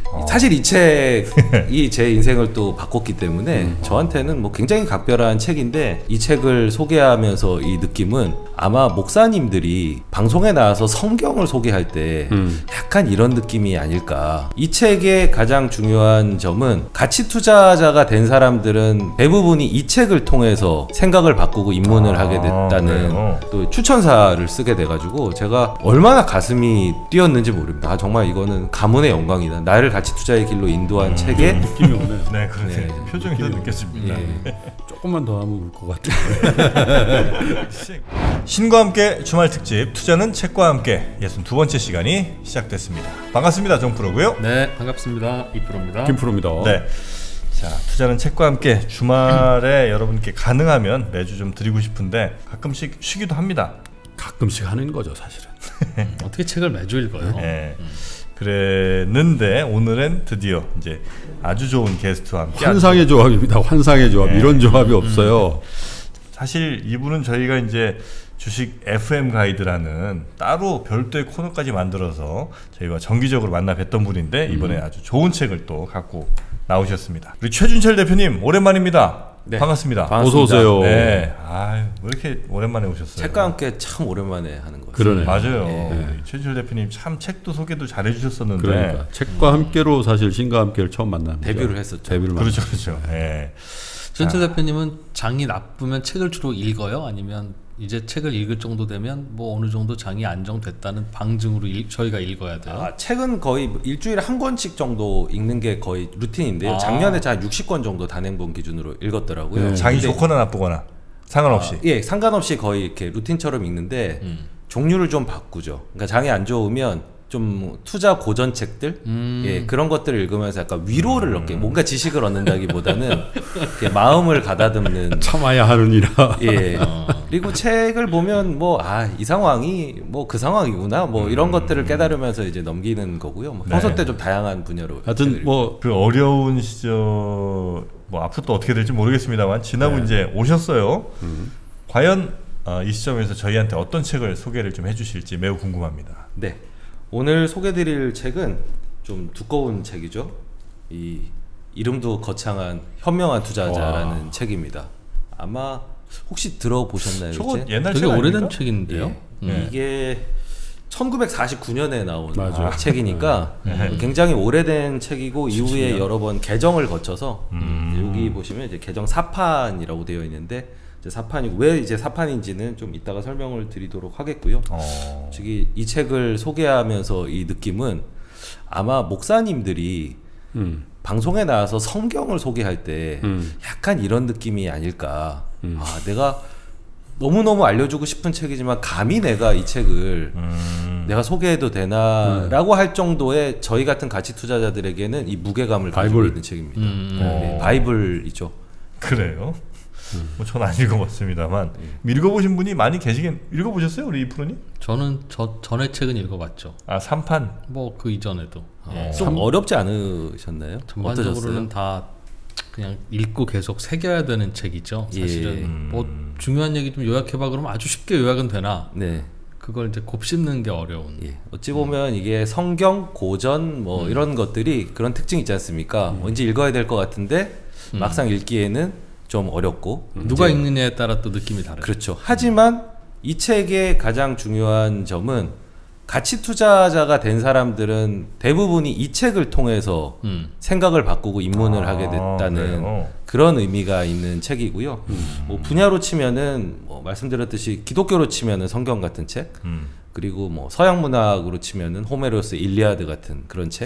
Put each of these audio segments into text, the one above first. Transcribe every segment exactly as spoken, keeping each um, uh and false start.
어. 사실 이 책이 제 인생을 또 바꿨기 때문에 음. 저한테는 뭐 굉장히 각별한 책인데, 이 책을 소개하면서 이 느낌은 아마 목사님들이 방송에 나와서 성경을 소개할 때 음. 약간 이런 느낌이 아닐까. 이 책의 가장 중요한 점은 가치 투자자가 된 사람들은 대부분이 이 책을 통해서 생각을 바꾸고 입문을 아, 하게 됐다는 그래요? 또 추천사를 쓰게 돼가지고 제가 얼마나 가슴이 뛰었는지 모릅니다. 아, 정말 이거는 가문의 영광이다. 나를 가치 투자의 길로 인도한 음, 책에 느낌이 오네요. 네, 그러네. 네. 표정이 느껴집니다. 예. 조금만 더 하면 울 것 같아요. 신과 함께 주말 특집 투자는 책과 함께 예순두 번째 시간이 시작됐습니다. 반갑습니다. 정프로고요. 네, 반갑습니다. 이프로입니다. 김프로입니다. 네. 자, 투자는 책과 함께 주말에 여러분께 가능하면 매주 좀 드리고 싶은데 가끔씩 쉬기도 합니다. 가끔씩 하는 거죠, 사실은. 어떻게 책을 매주 읽어요? 네. 음. 그랬는데 오늘은 드디어 이제 아주 좋은 게스트와 함께 환상의 조합입니다. 환상의 조합. 네. 이런 조합이 음. 없어요. 사실 이분은 저희가 이제 주식 에프엠 가이드라는 따로 별도의 코너까지 만들어서 저희가 정기적으로 만나 뵀던 분인데 이번에 음. 아주 좋은 책을 또 갖고 나오셨습니다. 우리 최준철 대표님 오랜만입니다. 네. 반갑습니다. 반갑습니다. 어서 오세요. 네. 아유, 왜 이렇게 오랜만에 오셨어요? 책과 함께 참 오랜만에 하는 거죠. 그러네. 맞아요. 네. 최준철 대표님 참 책도 소개도 잘해 주셨었는데. 그러니까 책과 함께로 사실 신과 함께를 처음 만납니다. 데뷔를 했었죠. 데뷔를 그렇죠, 그렇죠. 네. 최준철 대표님은 장이 나쁘면 책을 주로 읽어요? 아니면 이제 책을 읽을 정도 되면 뭐 어느 정도 장이 안정됐다는 방증으로 일, 저희가 읽어야 돼요? 아, 책은 거의 일주일에 한 권씩 정도 읽는 게 거의 루틴인데요. 아. 작년에 한 육십 권 정도 단행본 기준으로 읽었더라고요. 네. 장이 좋거나 나쁘거나 상관없이. 아, 예, 상관없이 거의 이렇게 루틴처럼 읽는데 음. 종류를 좀 바꾸죠. 그러니까 장이 안 좋으면 좀 투자 고전 책들, 음. 예, 그런 것들을 읽으면서 약간 위로를 음. 얻게, 뭔가 지식을 얻는다기보다는 이렇게 마음을 가다듬는, 참아야 하느니라. 예. 어. 그리고 책을 보면 뭐 아, 이 상황이 뭐 그 상황이구나, 뭐 이런 음. 것들을 깨달으면서 이제 넘기는 거고요. 뭐 평소 때 좀 네. 다양한 분야로. 하여튼 뭐 그 어려운 시절, 뭐 앞으로 또 어떻게 될지 모르겠습니다만 지나고 네. 이제 오셨어요. 음. 과연 어, 이 시점에서 저희한테 어떤 책을 소개를 좀 해주실지 매우 궁금합니다. 네. 오늘 소개드릴 책은 좀 두꺼운 책이죠. 이 이름도 거창한 현명한 투자자라는 와. 책입니다. 아마 혹시 들어보셨나요? 저거 옛날 되게 책 오래된 아닙니까? 책인데요. 예. 음. 이게 천구백사십구 년에 나온 맞아. 책이니까 음. 굉장히 오래된 책이고 이후에 년. 여러 번 개정을 거쳐서 음. 여기 보시면 이제 개정 사 판이라고 되어 있는데, 이제 사 판이고 왜 이제 사 판인지는 좀 이따가 설명을 드리도록 하겠고요. 어. 저기 이 책을 소개하면서 이 느낌은 아마 목사님들이 음. 방송에 나와서 성경을 소개할 때 음. 약간 이런 느낌이 아닐까. 음. 아, 내가 너무너무 알려주고 싶은 책이지만 감히 내가 이 책을 음. 내가 소개해도 되나 음. 라고 할 정도의 저희 같은 가치 투자자들에게는 이 무게감을 가지고 바이블. 있는 책입니다. 음. 네, 바이블이죠. 그래요? 음. 뭐 전 안 읽어봤습니다만 음. 읽어보신 분이 많이 계시긴. 읽어보셨어요, 우리 이프로님? 저는 저 전에 책은 읽어봤죠. 아, 삼 판? 뭐 그 이전에도. 어. 예. 좀 어렵지 않으셨나요? 전반적으로는 다 그냥 읽고 계속 새겨야 되는 책이죠. 사실은 예. 음. 뭐 중요한 얘기 좀 요약해봐 그러면 아주 쉽게 요약은 되나. 네. 그걸 이제 곱씹는 게 어려운. 예. 어찌 보면 음. 이게 성경, 고전 뭐 음. 이런 것들이 그런 특징이 있지 않습니까? 음. 왠지 읽어야 될 것 같은데 음. 막상 읽기에는 좀 어렵고 음. 누가 읽느냐에 따라 또 느낌이 다르죠. 그렇죠. 하지만 이 책의 가장 중요한 점은 가치 투자자가 된 사람들은 대부분이 이 책을 통해서 음. 생각을 바꾸고 입문을 아, 하게 됐다는 그래요? 그런 의미가 있는 책이고요. 음. 뭐 분야로 치면은 뭐 말씀드렸듯이 기독교로 치면은 성경 같은 책, 음. 그리고 뭐 서양 문학으로 치면은 호메로스의 일리아드 같은 그런 책,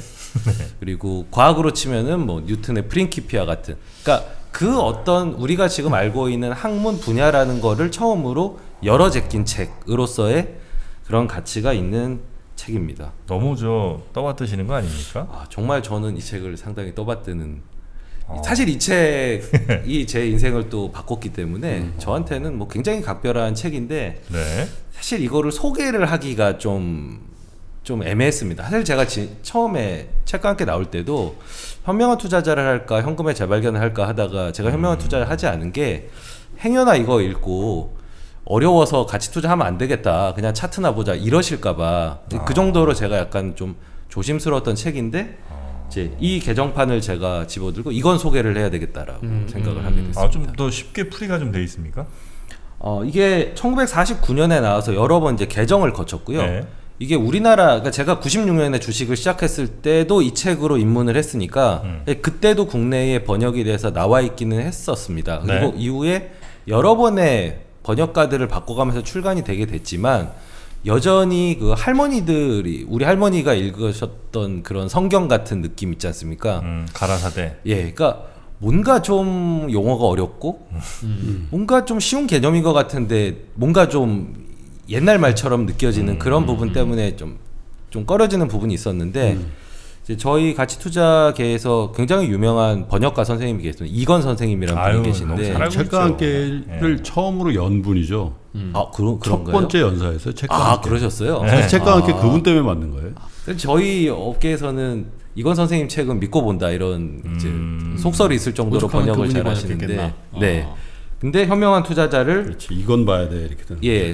그리고 과학으로 치면은 뭐 뉴턴의 프린키피아 같은, 그러니까 그 어떤 우리가 지금 알고 있는 학문 분야라는 거를 처음으로 열어 제낀 책으로서의 그런 가치가 있는 책입니다. 너무 저 떠받드시는 거 아닙니까? 아, 정말 저는 이 책을 상당히 떠받드는. 어. 사실 이 책이 제 인생을 또 바꿨기 때문에 음. 저한테는 뭐 굉장히 각별한 책인데 네. 사실 이거를 소개를 하기가 좀, 좀 애매했습니다. 사실 제가 지, 처음에 책과 함께 나올 때도 현명한 투자자를 할까 현금의 재발견을 할까 하다가 제가 현명한 음. 투자를 하지 않은 게 행여나 이거 읽고 어려워서 가치 투자하면 안 되겠다, 그냥 차트나 보자 이러실까봐 아. 그 정도로 제가 약간 좀 조심스러웠던 책인데 이제 이 개정판을 제가 집어들고 이건 소개를 해야 되겠다라고 음, 생각을 음. 하게 됐습니다. 아, 좀 더 쉽게 풀이가 좀 돼 있습니까? 어, 이게 천구백사십구 년에 나와서 여러 번 이제 개정을 거쳤고요. 네. 이게 우리나라, 그러니까 제가 구십육 년에 주식을 시작했을 때도 이 책으로 입문을 했으니까 음. 그때도 국내에 번역이 돼서 나와 있기는 했었습니다. 그리고 네. 이후에 여러 번의 번역가들을 바꿔가면서 출간이 되게 됐지만 여전히 그 할머니들이 우리 할머니가 읽으셨던 그런 성경 같은 느낌 있지 않습니까? 음, 가라사대. 예, 그러니까 뭔가 좀 용어가 어렵고 음. 뭔가 좀 쉬운 개념인 것 같은데 뭔가 좀 옛날 말처럼 느껴지는 음, 그런 부분 때문에 좀, 좀 꺼려지는 부분이 있었는데 음. 이제 저희 가치투자계에서 굉장히 유명한 번역가 선생님이 계십니다. 이건 선생님이라는 아유, 분이 너무 계신데 잘 알고 책과 있죠. 함께를 예. 처음으로 연 분이죠. 음. 아, 그런, 첫 그런가요? 번째 연사에서 책과 아, 함께. 그러셨어요? 네. 사실 책과 함께 아. 그분 때문에 만든 거예요. 저희 업계에서는 이건 선생님 책은 믿고 본다 이런 이제 음. 속설이 있을 정도로 오죽하면 번역을 그분이 잘 하시는데 번역했겠나? 네. 아. 근데 현명한 투자자를 그렇지. 이건 봐야 돼 이렇게 되는. 예.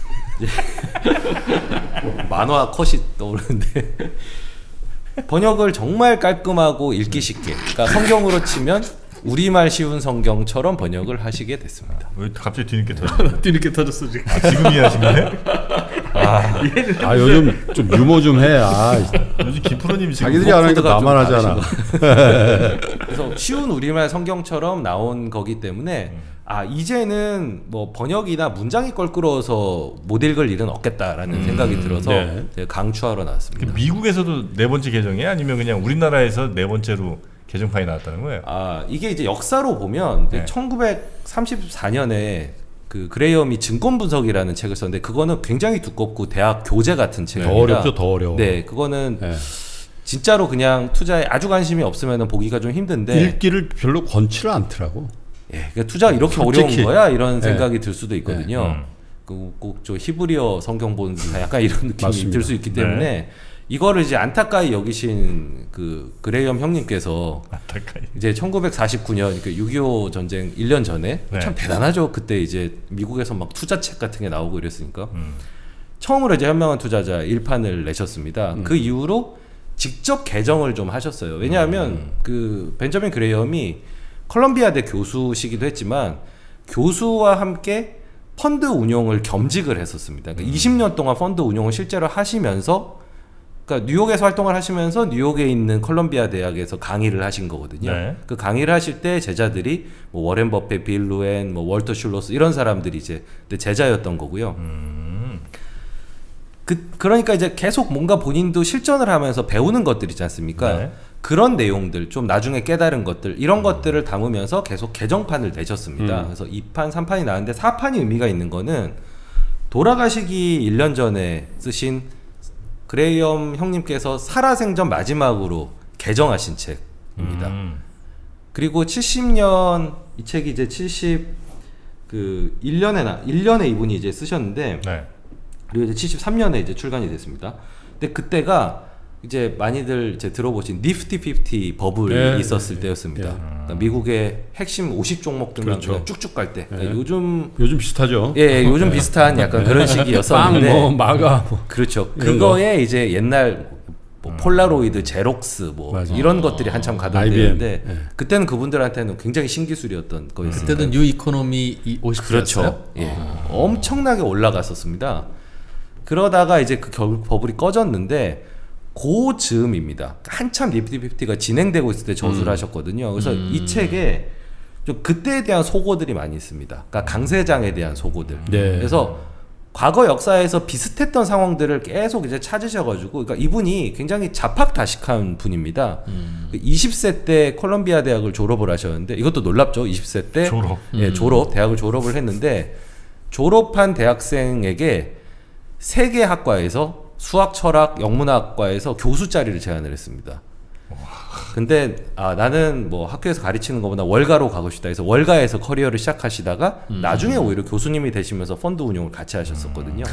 만화 컷이 떠오르는데 번역을 정말 깔끔하고 읽기 쉽게, 그러니까 성경으로 치면 우리말 쉬운 성경처럼 번역을 하시게 됐습니다. 왜 갑자기 뒤늦게 터졌어요? 뒤늦게 터졌어 지금. 아, 지금 이해하신 거예요? 아, 아 요즘 좀 유머 좀 해. 아 요즘 김프로님이 지금 자기들이 안 하니까 코드가 좀 나만 하잖아. 그래서 쉬운 우리말 성경처럼 나온 거기 때문에 아 이제는 뭐 번역이나 문장이 껄끄러워서 못 읽을 일은 없겠다라는 음, 생각이 들어서 네. 제가 강추하러 나왔습니다. 미국에서도 네 번째 개정이에요? 아니면 그냥 우리나라에서 네 번째로 개정판이 나왔다는 거예요? 아 이게 이제 역사로 보면 네. 천구백삼십사 년에 그 그레이엄이 증권 분석이라는 책을 썼는데 그거는 굉장히 두껍고 대학 교재 같은 더 책입니다. 어렵죠, 더 어려워. 네, 그거는 네. 진짜로 그냥 투자에 아주 관심이 없으면 보기가 좀 힘든데 읽기를 별로 권치를 않더라고. 예, 그러니까 투자가 이렇게 솔직히. 어려운 거야 이런 네. 생각이 들 수도 있거든요. 음. 그 꼭 저 히브리어 성경 보는 약간 이런 느낌이 맞습니다. 들 수 있기 때문에 네. 이거를 이제 안타까이 여기신 그 그레이엄 형님께서 안타까이. 이제 천구백사십구 년 그 육이오 전쟁 일 년 전에 네. 참 대단하죠. 그때 이제 미국에서 막 투자책 같은 게 나오고 이랬으니까 음. 처음으로 이제 현명한 투자자 일 판을 내셨습니다. 음. 그 이후로 직접 개정을 좀 하셨어요. 왜냐하면 음. 그 벤저민 그레이엄이 컬럼비아대 교수시기도 했지만 교수와 함께 펀드 운용을 겸직을 했었습니다. 그러니까 음. 이십 년 동안 펀드 운용을 실제로 하시면서 그러니까 뉴욕에서 활동을 하시면서 뉴욕에 있는 컬럼비아 대학에서 강의를 하신 거거든요. 네. 그 강의를 하실 때 제자들이 뭐 워렌 버핏, 빌 루엔, 뭐 월터 슐러스 이런 사람들이 이제 제자였던 거고요. 음. 그 그러니까 이제 계속 뭔가 본인도 실전을 하면서 배우는 것들 있지 않습니까? 네. 그런 내용들 좀 나중에 깨달은 것들 이런 음. 것들을 담으면서 계속 개정판을 내셨습니다. 음. 그래서 이 판, 삼 판이 나왔는데 사 판이 의미가 있는 거는 돌아가시기 일 년 전에 쓰신 그레이엄 형님께서 살아생전 마지막으로 개정하신 책입니다. 음. 그리고 칠십 년 이 책이 이제 칠십 그 일 년에 나 일 년에 이분이 이제 쓰셨는데 네. 그리고 이제 칠십삼 년에 이제 출간이 됐습니다. 근데 그때가 이제 많이들 이제 들어보신 니프티 피프티 버블이 네, 있었을 네, 때였습니다. 네. 그러니까 미국의 핵심 오십 종목들만 그렇죠. 그냥 쭉쭉 갈 때. 그러니까 네. 요즘 요즘 비슷하죠. 예, 예, 요즘 비슷한 약간 그런 시기였었는데 빵, 뭐 마가, 뭐. 그렇죠. 이런 그거에 이제 옛날 뭐 폴라로이드, 제록스 뭐 맞아. 이런 것들이 한참 가던 아이비엠. 때인데 네. 그때는 그분들한테는 굉장히 신기술이었던 거였어요. 그때는 뉴 이코노미 오십 그렇죠. 예. 엄청나게 올라갔었습니다. 그러다가 이제 그 결국 버블이 꺼졌는데 그 즈음입니다. 한참 니프티 피프티가 진행되고 있을 때 저수를 음. 하셨거든요. 그래서 음. 이 책에 좀 그때에 대한 소고들이 많이 있습니다. 그러니까 강세장에 대한 소고들. 네. 그래서 과거 역사에서 비슷했던 상황들을 계속 이제 찾으셔가지고, 그러니까 이분이 굉장히 자팍다식한 분입니다. 음. 이십 세 때 콜롬비아 대학을 졸업을 하셨는데, 이것도 놀랍죠. 이십 세 때 졸업. 예, 음. 졸업 대학을 졸업을 했는데 졸업한 대학생에게 세 개 학과에서 수학, 철학, 영문학과에서 교수 자리를 제안을 했습니다. 근데 아 나는 뭐 학교에서 가르치는 것보다 월가로 가고 싶다 해서 월가에서 커리어를 시작하시다가 음. 나중에 오히려 교수님이 되시면서 펀드 운용을 같이 하셨었거든요.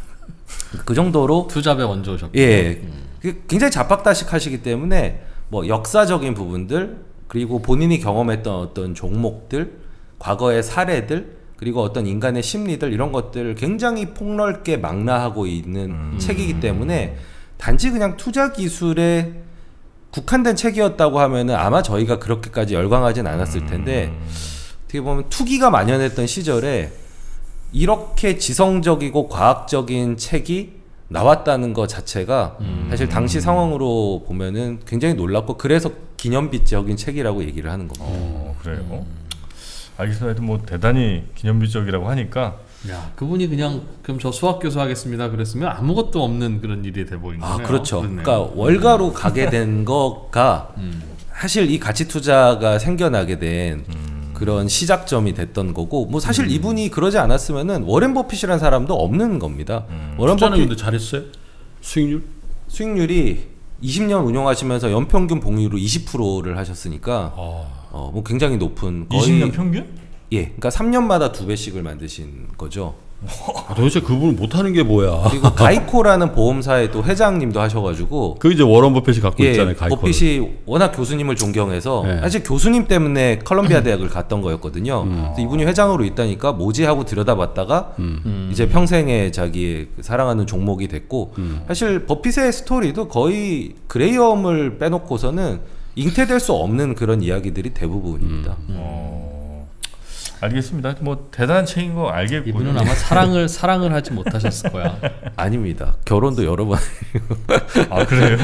그 정도로 투잡에 먼저 오셨고. 예, 음. 그 굉장히 자팍다식하시기 때문에 뭐 역사적인 부분들 그리고 본인이 경험했던 어떤 종목들, 과거의 사례들 그리고 어떤 인간의 심리들 이런 것들을 굉장히 폭넓게 망라하고 있는 음. 책이기 때문에 단지 그냥 투자 기술의 국한된 책이었다고 하면은 아마 저희가 그렇게까지 열광하진 않았을 텐데 음. 어떻게 보면 투기가 만연했던 시절에 이렇게 지성적이고 과학적인 책이 나왔다는 것 자체가 음. 사실 당시 상황으로 보면은 굉장히 놀랍고 그래서 기념비적인 책이라고 얘기를 하는 겁니다. 어, 그래요. 음. 알겠습니다. 하여튼 뭐 대단히 기념비적이라고 하니까 야, 그분이 그냥 그럼 저 수학 교수 하겠습니다 그랬으면 아무것도 없는 그런 일이 돼 보이는 거네요. 아, 그렇죠. 그렇네요. 그러니까 월가로 가게 된 거가 음. 사실 이 가치 투자가 생겨나게 된 음. 그런 시작점이 됐던 거고 뭐 사실 음. 이분이 그러지 않았으면은 워렌 버핏이라는 사람도 없는 겁니다. 음. 워렌 투자는 버핏 근데 잘했어요? 수익률? 수익률이 이십 년 운용하시면서 연평균 복리로 이십 퍼센트를 하셨으니까 아. 어, 뭐 굉장히 높은 거의 이십 년 평균? 예, 그러니까 삼 년마다 두 배씩을 만드신 거죠. 아, 도대체 그분은 못하는 게 뭐야? 그리고 가이코라는 보험사의 또 회장님도 하셔가지고 그 이제 워런 버핏이 갖고 예, 있잖아요. 가이코를. 버핏이 워낙 교수님을 존경해서 네. 사실 교수님 때문에 컬럼비아 대학을 갔던 거였거든요. 음. 그래서 이분이 회장으로 있다니까 뭐지 하고 들여다봤다가 음. 음. 이제 평생의 자기의 그 사랑하는 종목이 됐고 음. 사실 버핏의 스토리도 거의 그레이엄을 빼놓고서는 잉태될 수 없는 그런 이야기들이 대부분입니다. 음. 어, 알겠습니다. 뭐 대단한 책인 거 알겠고요. 이분은 아마 사랑을 사랑을 하지 못하셨을 거야. 아닙니다. 결혼도 여러 번 아 그래요?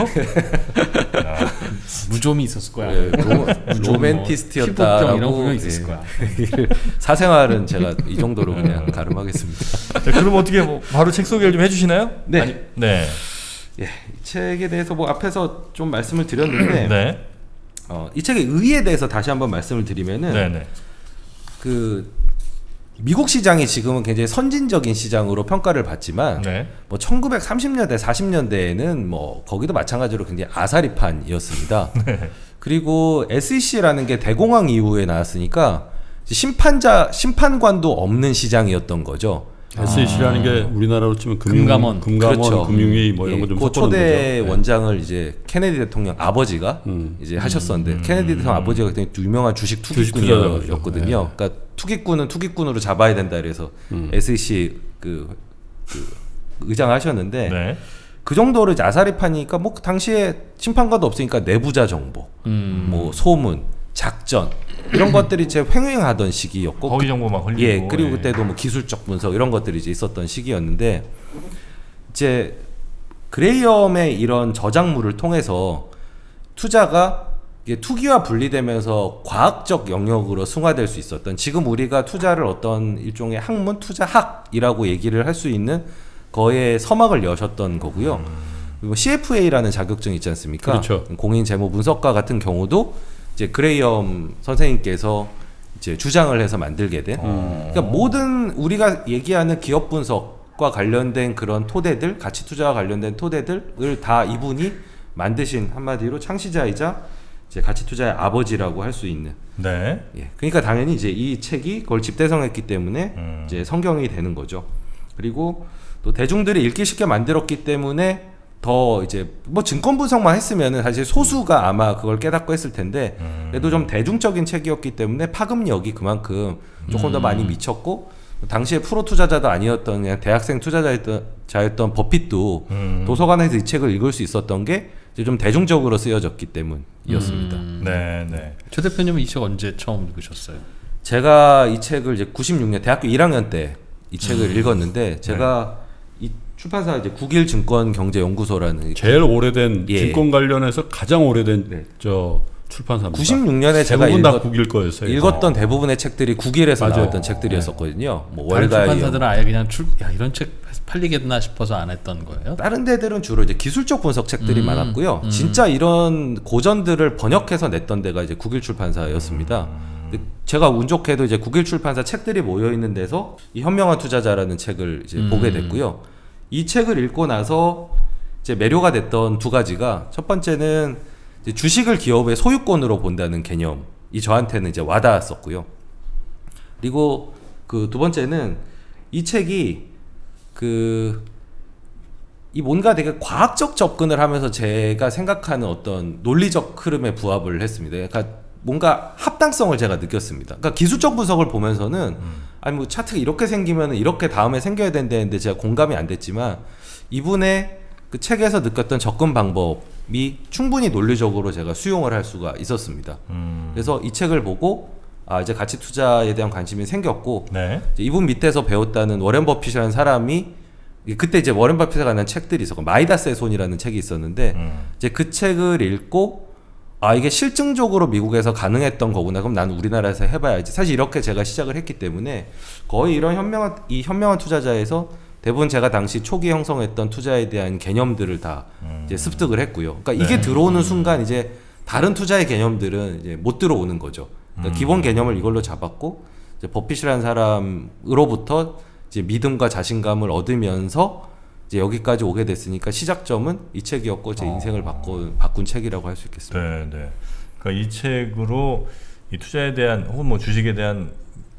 무좀이 있었을 거야. 예, 로, 피부병 로맨티스트였다라고 이런 분명 있었을 예. 거야. 사생활은 제가 이 정도로 그냥 가름하겠습니다. 자, 그럼 어떻게 뭐 바로 책 소개를 좀 해주시나요? 네. 아니, 네. 예, 이 책에 대해서 뭐 앞에서 좀 말씀을 드렸는데 네. 어, 이 책의 의의에 대해서 다시 한번 말씀을 드리면은 네. 네. 그 미국 시장이 지금은 굉장히 선진적인 시장으로 평가를 받지만 네. 뭐 천구백삼십 년대 사십 년대에는 뭐 거기도 마찬가지로 굉장히 아사리판이었습니다. 네. 그리고 에스이씨라는 게 대공황 이후에 나왔으니까 심판자 심판관도 없는 시장이었던 거죠. 에스이씨라는 게 우리나라로 치면 금융, 금감원. 금감원, 그렇죠. 금융위 뭐 이런 예, 거좀 그 초대 원장을 이제 케네디 대통령 아버지가 음. 이제 하셨었는데 음. 케네디 대통령 아버지가 굉장히 유명한 주식 투기꾼이었거든요. 투기꾼이었죠. 그러니까 투기꾼은 투기꾼으로 잡아야 된다 그래서 음. 에스이씨 그, 그 의장하셨는데 네. 그 정도로 이제 아사리판이니까 뭐 당시에 심판관도 없으니까 내부자 정보, 음. 뭐 소문, 작전 이런 것들이 이제 횡행하던 시기였고 거기 정보 막 흘리고. 예, 그리고 예. 그때도 뭐 기술적 분석 이런 것들이 이제 있었던 시기였는데 이제 그레이엄의 이런 저작물을 통해서 투자가 이게 투기와 분리되면서 과학적 영역으로 승화될 수 있었던 지금 우리가 투자를 어떤 일종의 학문 투자학이라고 얘기를 할 수 있는 거의 서막을 여셨던 거고요. 음. 그리고 씨에프에이라는 자격증 있지 않습니까? 그렇죠. 공인 재무 분석가 같은 경우도 이제 그레이엄 선생님께서 이제 주장을 해서 만들게 된. 어. 그러니까 모든 우리가 얘기하는 기업 분석과 관련된 그런 토대들, 가치 투자와 관련된 토대들을 다 이분이 만드신 한마디로 창시자이자 이제 가치 투자의 아버지라고 할 수 있는. 네. 예. 그러니까 당연히 이제 이 책이 그걸 집대성했기 때문에 음. 이제 성경이 되는 거죠. 그리고 또 대중들이 읽기 쉽게 만들었기 때문에 더 이제 뭐 증권 분석만 했으면은 사실 소수가 아마 그걸 깨닫고 했을 텐데 음. 그래도 좀 대중적인 책이었기 때문에 파급력이 그만큼 조금 더 음. 많이 미쳤고 당시에 프로 투자자도 아니었던 그냥 대학생 투자자였던 자였던 버핏도 음. 도서관에서 이 책을 읽을 수 있었던 게 이제 좀 대중적으로 쓰여졌기 때문이었습니다. 음. 네. 네. 최 대표님은 이 책 언제 처음 읽으셨어요? 제가 이 책을 이제 구십육 년 대학교 일 학년 때 이 책을 읽었는데 제가 이 출판사 이제 국일증권경제연구소라는 제일 오래된 예. 증권 관련해서 가장 오래된 네. 저 출판사입니다. 구십육 년에 제가 대부분 다 읽었, 국일 거였어요. 읽었던 대부분의 책들이 국일에서 맞아요. 나왔던 책들이었었거든요. 뭐 다른 월가의 출판사들은 아예 그냥 출, 야 이런 책 팔리겠나 싶어서 안 했던 거예요? 다른 데들은 주로 이제 기술적 분석 책들이 음, 많았고요. 음. 진짜 이런 고전들을 번역해서 냈던 데가 이제 국일출판사였습니다. 근데 제가 운 좋게도 이제 국일출판사 책들이 모여 있는 데서 이 현명한 투자자라는 책을 이제 음. 보게 됐고요. 이 책을 읽고 나서 이제 매료가 됐던 두 가지가 첫 번째는 이제 주식을 기업의 소유권으로 본다는 개념이 저한테는 이제 와닿았었고요. 그리고 그 두 번째는 이 책이 그 이 뭔가 되게 과학적 접근을 하면서 제가 생각하는 어떤 논리적 흐름에 부합을 했습니다. 그러니까 뭔가 합당성을 제가 느꼈습니다. 그러니까 기술적 분석을 보면서는 음. 아니 뭐 차트가 이렇게 생기면 이렇게 다음에 생겨야 된다는데 제가 공감이 안 됐지만 이분의 그 책에서 느꼈던 접근 방법이 충분히 논리적으로 제가 수용을 할 수가 있었습니다. 음. 그래서 이 책을 보고 아 이제 가치 투자에 대한 관심이 생겼고 네. 이제 이분 밑에서 배웠다는 워렌 버핏이라는 사람이 그때 이제 워렌 버핏가 낸 책들이 있었고 마이다스의 손이라는 책이 있었는데 음. 이제 그 책을 읽고 아 이게 실증적으로 미국에서 가능했던 거구나. 그럼 나는 우리나라에서 해봐야지. 사실 이렇게 제가 시작을 했기 때문에 거의 이런 현명한 이 현명한 투자자에서 대부분 제가 당시 초기 형성했던 투자에 대한 개념들을 다 음. 이제 습득을 했고요. 그러니까 네. 이게 들어오는 순간 이제 다른 투자의 개념들은 이제 못 들어오는 거죠. 그러니까 음. 기본 개념을 이걸로 잡았고 이제 버핏이라는 사람으로부터 이제 믿음과 자신감을 얻으면서 이제 여기까지 오게 됐으니까 시작점은 이 책이었고 제 인생을 바꾼, 바꾼 책이라고 할 수 있겠습니다. 네, 네. 그러니까 이 책으로 이 투자에 대한 혹은 뭐 주식에 대한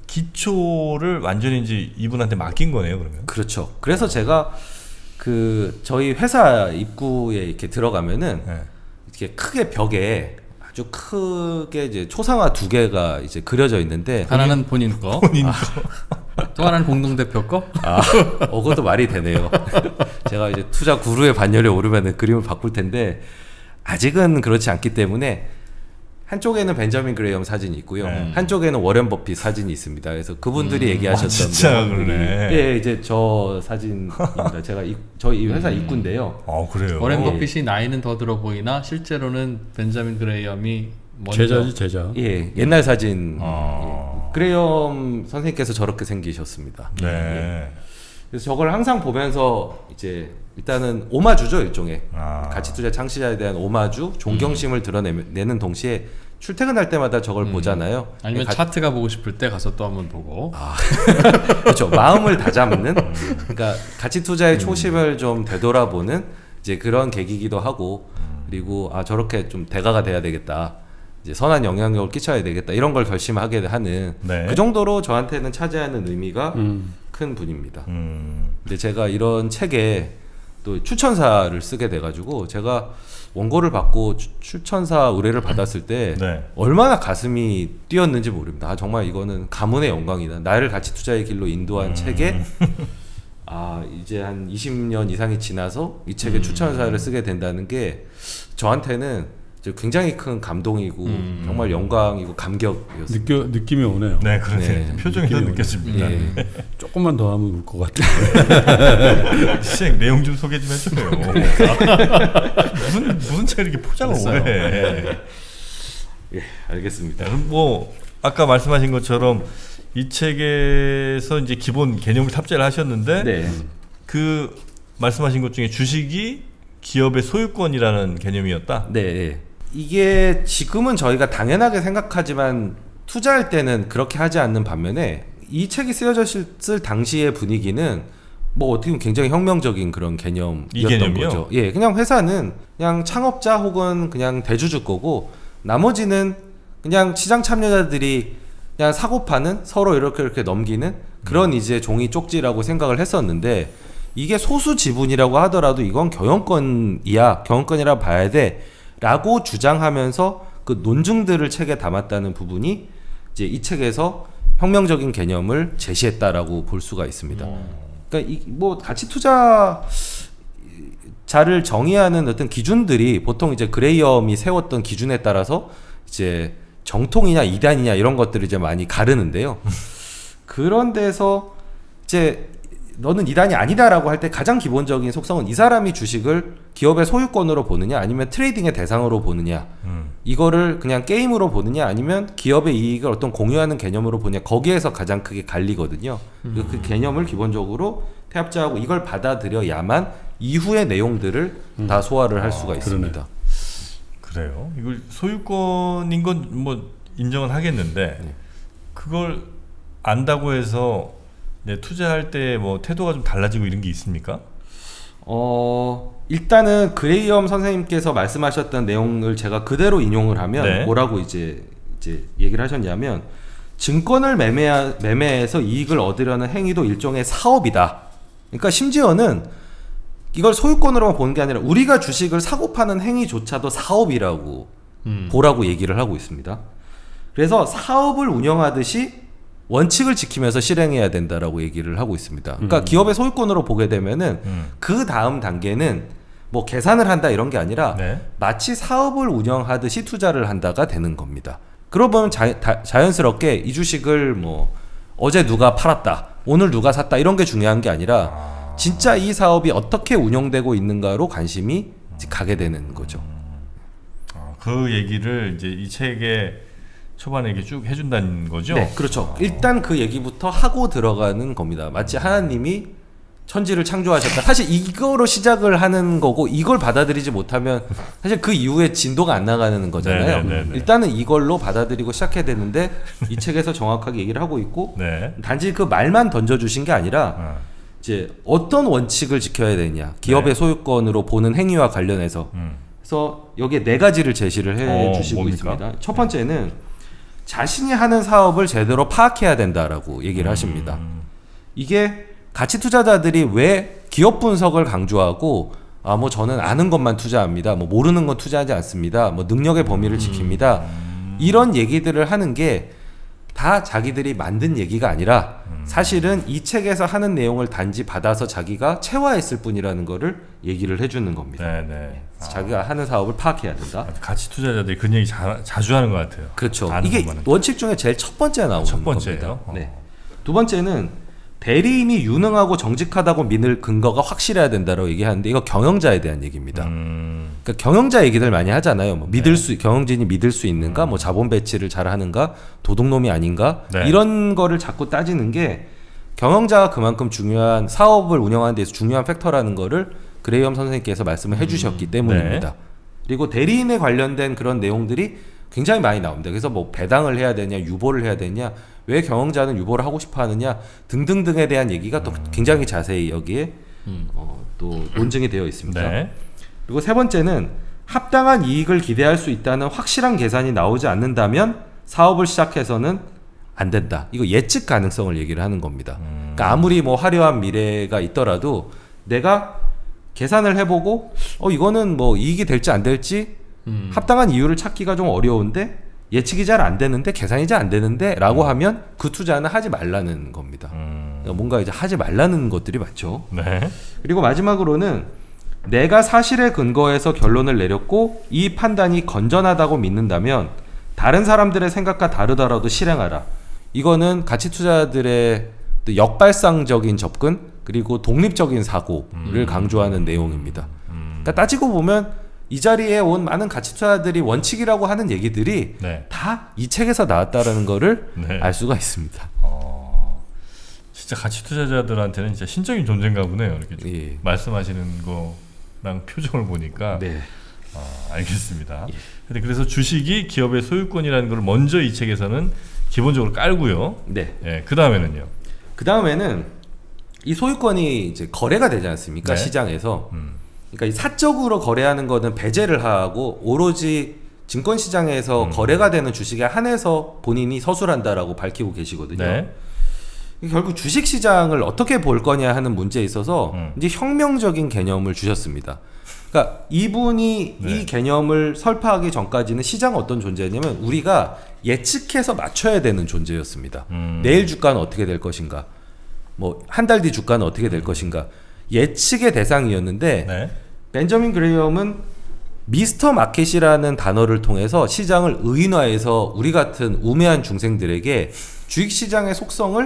기초를 완전히 이제 이분한테 맡긴 거네요, 그러면. 그렇죠. 그래서 제가 그 저희 회사 입구에 이렇게 들어가면은 네. 이렇게 크게 벽에 아주 크게 이제 초상화 두 개가 이제 그려져 있는데 하나는 본인 거, 본인 아. 거. 또 하나는 공동대표 거. 아, 어, 그것도 말이 되네요. 제가 이제 투자 구루의 반열에 오르면 그림을 바꿀 텐데 아직은 그렇지 않기 때문에 한쪽에는 벤저민 그레이엄 사진이 있고요. 네. 한쪽에는 워렌 버핏 사진이 있습니다. 그래서 그분들이 음, 얘기하셨던 아, 진짜 그러네. 예, 이제 저 사진입니다. 제가 이, 저희 회사 음. 입구인데요. 아, 그래요. 워렌 버핏이 나이는 더 들어 보이나 실제로는 벤저민 그레이엄이 먼저 제자지 제자. 예, 옛날 사진. 아. 예. 그레이엄 선생님께서 저렇게 생기셨습니다. 네. 예. 그래서 저걸 항상 보면서 이제 일단은 오마주죠, 일종의 아. 가치투자 창시자에 대한 오마주, 존경심을 음. 드러내는 동시에 출퇴근할 때마다 저걸 음. 보잖아요. 아니면 가... 차트가 보고 싶을 때 가서 또 한번 보고. 아. 그렇죠. 마음을 다잡는. 그러니까 가치투자의 음. 초심을 좀 되돌아보는 이제 그런 계기기도 하고 음. 그리고 아 저렇게 좀 대가가 돼야 되겠다. 이제 선한 영향력을 끼쳐야 되겠다. 이런 걸 결심하게 하는 네. 그 정도로 저한테는 차지하는 의미가 음. 큰 분입니다. 음. 근데 제가 이런 책에 또 추천사를 쓰게 돼가지고 제가 원고를 받고 추, 추천사 의뢰를 받았을 때 네. 얼마나 가슴이 뛰었는지 모릅니다. 아, 정말 이거는 가문의 영광이다. 나를 가치 투자의 길로 인도한 음. 책에 아 이제 한 이십 년 이상이 지나서 이 책에 음. 추천사를 쓰게 된다는 게 저한테는 굉장히 큰 감동이고 음. 정말 영광이고 감격이었습니다. 느껴, 느낌이 오네요. 네, 그러네. 네. 표정에서 느껴집니다. 네. 네. 조금만 더 하면 울 것 같아요. 책 내용 좀 소개 좀 해줘요. 무슨 무슨 책 이렇게 포장을 오래 해. 예, 알겠습니다. 뭐 아까 말씀하신 것처럼 이 책에서 이제 기본 개념을 탑재를 하셨는데 네. 그 말씀하신 것 중에 주식이 기업의 소유권이라는 개념이었다. 네. 이게 지금은 저희가 당연하게 생각하지만 투자할 때는 그렇게 하지 않는 반면에 이 책이 쓰여졌을 당시의 분위기는 뭐 어떻게 보면 굉장히 혁명적인 그런 개념이었던 거죠. 예, 그냥 회사는 그냥 창업자 혹은 그냥 대주주 거고 나머지는 그냥 시장 참여자들이 그냥 사고 파는 서로 이렇게 이렇게 넘기는 그런 음. 이제 종이 쪽지라고 생각을 했었는데 이게 소수 지분이라고 하더라도 이건 경영권이야, 경영권이라 봐야 돼 라고 주장하면서 그 논증들을 책에 담았다는 부분이 이제 이 책에서 혁명적인 개념을 제시했다라고 볼 수가 있습니다. 음. 그러니까 이 뭐 가치 투자자를 정의하는 어떤 기준들이 보통 이제 그레이엄이 세웠던 기준에 따라서 이제 정통이냐 이단이냐 이런 것들을 이제 많이 가르는데요. 그런 데서 이제 너는 이단이 아니다라고 할 때 가장 기본적인 속성은 이 사람이 주식을 기업의 소유권으로 보느냐 아니면 트레이딩의 대상으로 보느냐 음. 이거를 그냥 게임으로 보느냐 아니면 기업의 이익을 어떤 공유하는 개념으로 보느냐 거기에서 가장 크게 갈리거든요. 음. 그 개념을 기본적으로 태압자하고 이걸 받아들여야만 이후의 내용들을 음. 다 소화를 할 아, 수가 있습니다. 그러네. 그래요? 이걸 소유권인 건 뭐 인정은 하겠는데 네. 그걸 안다고 해서 네, 투자할 때 뭐 태도가 좀 달라지고 이런 게 있습니까? 어 일단은 그레이엄 선생님께서 말씀하셨던 내용을 제가 그대로 인용을 하면 네. 뭐라고 이제 이제 얘기를 하셨냐면 증권을 매매 매매해서 이익을 얻으려는 행위도 일종의 사업이다. 그러니까 심지어는 이걸 소유권으로만 보는 게 아니라 우리가 주식을 사고 파는 행위조차도 사업이라고 음. 보라고 얘기를 하고 있습니다. 그래서 사업을 운영하듯이 원칙을 지키면서 실행해야 된다라고 얘기를 하고 있습니다. 그러니까 음. 기업의 소유권으로 보게 되면은 음. 그 다음 단계는 뭐 계산을 한다 이런 게 아니라 네. 마치 사업을 운영하듯이 투자를 한다가 되는 겁니다. 그러고 보면 자, 다, 자연스럽게 이 주식을 뭐 어제 누가 팔았다, 오늘 누가 샀다 이런 게 중요한 게 아니라 아. 진짜 이 사업이 어떻게 운영되고 있는가로 관심이 가게 되는 거죠. 아, 그 얘기를 이제 이 책에 초반에 이렇게 쭉 해준다는 거죠? 네, 그렇죠. 일단 그 얘기부터 하고 들어가는 겁니다. 마치 하나님이 천지를 창조하셨다. 사실 이거로 시작을 하는 거고 이걸 받아들이지 못하면 사실 그 이후에 진도가 안 나가는 거잖아요. 네네네네. 일단은 이걸로 받아들이고 시작해야 되는데 이 책에서 정확하게 얘기를 하고 있고 네. 단지 그 말만 던져주신 게 아니라 아. 이제 어떤 원칙을 지켜야 되냐, 기업의 네. 소유권으로 보는 행위와 관련해서 음. 그래서 여기에 네 가지를 제시를 해 어, 주시고 뭡니까? 있습니다. 첫 번째는 자신이 하는 사업을 제대로 파악해야 된다라고 얘기를 음. 하십니다. 이게 가치 투자자들이 왜 기업 분석을 강조하고 아 뭐 저는 아는 것만 투자합니다, 뭐 모르는 건 투자하지 않습니다, 뭐 능력의 범위를 지킵니다, 이런 얘기들을 하는 게 다 자기들이 만든 얘기가 아니라 사실은 이 책에서 하는 내용을 단지 받아서 자기가 체화했을 뿐이라는 거를 얘기를 해주는 겁니다. 네, 네. 자기가 하는 사업을 파악해야 된다. 가치 투자자들이 그 얘기 자, 자주 하는 것 같아요. 그렇죠. 아는 이게 것만은. 원칙 중에 제일 첫 번째 나오는 첫 번째예요? 겁니다. 어. 네. 두 번째는 대리인이 유능하고 정직하다고 믿을 근거가 확실해야 된다고 얘기하는데 이거 경영자에 대한 얘기입니다. 음. 그러니까 경영자 얘기들 많이 하잖아요. 뭐 믿을 수 경영진이 믿을 수 있는가, 뭐 자본 배치를 잘하는가, 도둑놈이 아닌가, 네. 이런 거를 자꾸 따지는 게 경영자가 그만큼 중요한 사업을 운영하는 데서 중요한 팩터라는 거를 그레이엄 선생님께서 말씀을 해주셨기 때문입니다. 네. 그리고 대리인에 관련된 그런 내용들이 굉장히 많이 나옵니다. 그래서 뭐 배당을 해야 되냐, 유보를 해야 되냐, 왜 경영자는 유보를 하고 싶어 하느냐 등등등에 대한 얘기가 또 굉장히 자세히 여기에 음. 어, 또 논증이 되어 있습니다. 네. 그리고 세 번째는 합당한 이익을 기대할 수 있다는 확실한 계산이 나오지 않는다면 사업을 시작해서는 안 된다. 이거 예측 가능성을 얘기를 하는 겁니다. 음. 그러니까 아무리 뭐 화려한 미래가 있더라도 내가 계산을 해보고 어 이거는 뭐 이익이 될지 안 될지 음. 합당한 이유를 찾기가 좀 어려운데 예측이 잘 안 되는데 계산이 잘 안 되는데 라고 하면 그 투자는 하지 말라는 겁니다. 음. 그러니까 뭔가 이제 하지 말라는 것들이 많죠. 네. 그리고 마지막으로는 내가 사실에 근거해서 결론을 내렸고 이 판단이 건전하다고 믿는다면 다른 사람들의 생각과 다르더라도 실행하라. 이거는 가치 투자들의 역발상적인 접근 그리고 독립적인 사고를 음. 강조하는 내용입니다. 음. 그러니까 따지고 보면 이 자리에 온 많은 가치 투자들이 원칙이라고 하는 얘기들이 네. 다 이 책에서 나왔다라는 거를 네. 알 수가 있습니다. 어, 진짜 가치 투자자들한테는 진짜 신적인 존재인가 보네요. 이렇게 좀 예. 말씀하시는 거랑 표정을 보니까 네. 아, 알겠습니다. 예. 근데 그래서 주식이 기업의 소유권이라는 걸 먼저 이 책에서는 기본적으로 깔고요. 네. 예, 그 다음에는요. 그 다음에는 이 소유권이 이제 거래가 되지 않습니까? 네. 시장에서. 음. 그러니까 이 사적으로 거래하는 거는 배제를 하고 오로지 증권 시장에서 음. 거래가 되는 주식에 한해서 본인이 서술한다라고 밝히고 계시거든요. 네. 결국 주식 시장을 어떻게 볼 거냐 하는 문제에 있어서 음. 이제 혁명적인 개념을 주셨습니다. 그러니까 이분이 네. 이 개념을 설파하기 전까지는 시장은 어떤 존재였냐면 우리가 예측해서 맞춰야 되는 존재였습니다. 음. 내일 주가는 어떻게 될 것인가, 뭐 한 달 뒤 주가는 어떻게 될 것인가, 예측의 대상이었는데 네. 벤저민 그레이엄은 미스터 마켓이라는 단어를 통해서 시장을 의인화해서 우리 같은 우매한 중생들에게 주식시장의 속성을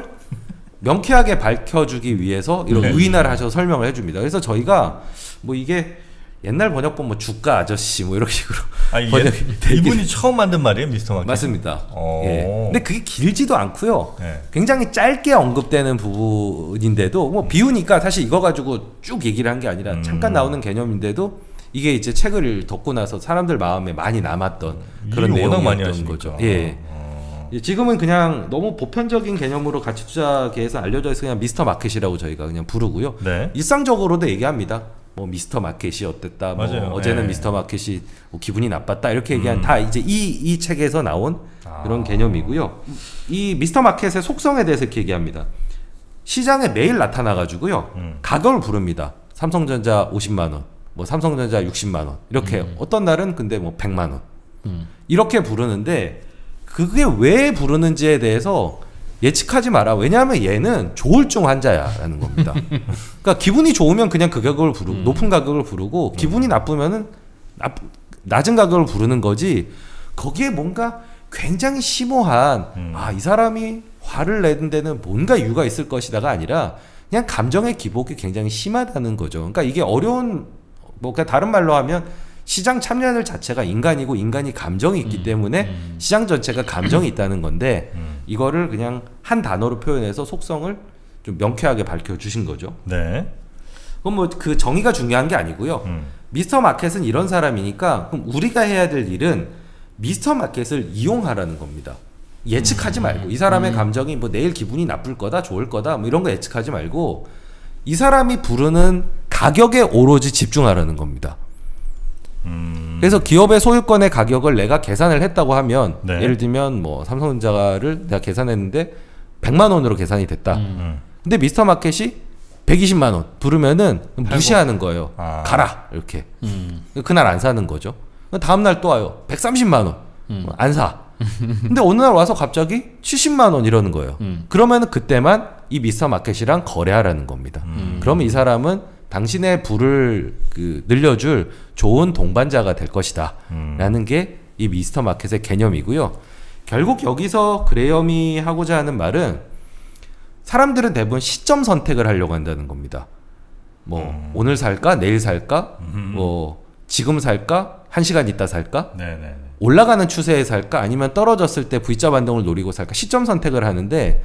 명쾌하게 밝혀주기 위해서 이런 네. 의인화를 하셔서 설명을 해줍니다. 그래서 저희가 뭐 이게 옛날 번역본 뭐 주가 아저씨 뭐 이런 식으로 아, 이게 번역이 되긴- 이분이 처음 만든 말이에요, 미스터 마켓. 맞습니다. 오. 예. 근데 그게 길지도 않고요. 네. 굉장히 짧게 언급되는 부분인데도 뭐 비우니까 사실 이거 가지고 쭉 얘기를 한 게 아니라 음. 잠깐 나오는 개념인데도 이게 이제 책을 덮고 나서 사람들 마음에 많이 남았던 그런 일을 워낙 많이 내용이었던 하시니까. 거죠. 예. 어. 예, 지금은 그냥 너무 보편적인 개념으로 가치 투자계에서 알려져 있어 그냥 미스터 마켓이라고 저희가 그냥 부르고요. 네. 일상적으로도 얘기합니다. 뭐 미스터 마켓이 어땠다, 뭐 맞아요. 어제는 예. 미스터 마켓이 뭐 기분이 나빴다 이렇게 얘기한 음. 다 이제 이 이 책에서 나온 아. 그런 개념이고요. 이 미스터 마켓의 속성에 대해서 이렇게 얘기합니다. 시장에 매일 나타나 가지고요. 음. 가격을 부릅니다. 삼성전자 오십만 원, 뭐 삼성전자 육십만 원 이렇게 음. 어떤 날은 근데 뭐 백만 원 음. 이렇게 부르는데 그게 왜 부르는지에 대해서 예측하지 마라. 왜냐하면 얘는 조울증 환자야라는 겁니다. 그러니까 기분이 좋으면 그냥 그 가격을 부르고 음. 높은 가격을 부르고 기분이 나쁘면은 나, 낮은 가격을 부르는 거지. 거기에 뭔가 굉장히 심오한 음. 아, 이 사람이 화를 내는 데는 뭔가 이유가 있을 것이다가 아니라 그냥 감정의 기복이 굉장히 심하다는 거죠. 그러니까 이게 어려운 뭐 그러니까 다른 말로 하면 시장 참여율 자체가 인간이고 인간이 감정이 있기 음, 때문에 음. 시장 전체가 감정이 있다는 건데 음. 이거를 그냥 한 단어로 표현해서 속성을 좀 명쾌하게 밝혀주신 거죠. 네. 그럼 뭐 그 정의가 중요한 게 아니고요. 음. 미스터 마켓은 이런 사람이니까 그럼 우리가 해야 될 일은 미스터 마켓을 이용하라는 겁니다. 예측하지 음. 말고 이 사람의 음. 감정이 뭐 내일 기분이 나쁠 거다 좋을 거다 뭐 이런 거 예측하지 말고 이 사람이 부르는 가격에 오로지 집중하라는 겁니다. 음. 그래서 기업의 소유권의 가격을 내가 계산을 했다고 하면 네. 예를 들면 뭐 삼성전자를 내가 계산했는데 백만 원으로 계산이 됐다. 음. 근데 미스터 마켓이 백이십만 원 부르면은 무시하는 거예요. 아. 가라 이렇게. 음. 그날 안 사는 거죠. 다음 날 또 와요. 백삼십만 원 음. 안 사. 근데 어느 날 와서 갑자기 칠십만 원 이러는 거예요. 음. 그러면은 그때만 이 미스터 마켓이랑 거래하라는 겁니다. 음. 그러면 이 사람은 당신의 부를 그 늘려줄 좋은 동반자가 될 것이다 음. 라는 게 이 미스터 마켓의 개념이고요. 결국 여기서 그레이엄이 하고자 하는 말은 사람들은 대부분 시점 선택을 하려고 한다는 겁니다. 뭐 음. 오늘 살까 내일 살까 음. 뭐 지금 살까 한 시간 있다 살까 네네네. 올라가는 추세에 살까 아니면 떨어졌을 때 V자 반동을 노리고 살까 시점 선택을 하는데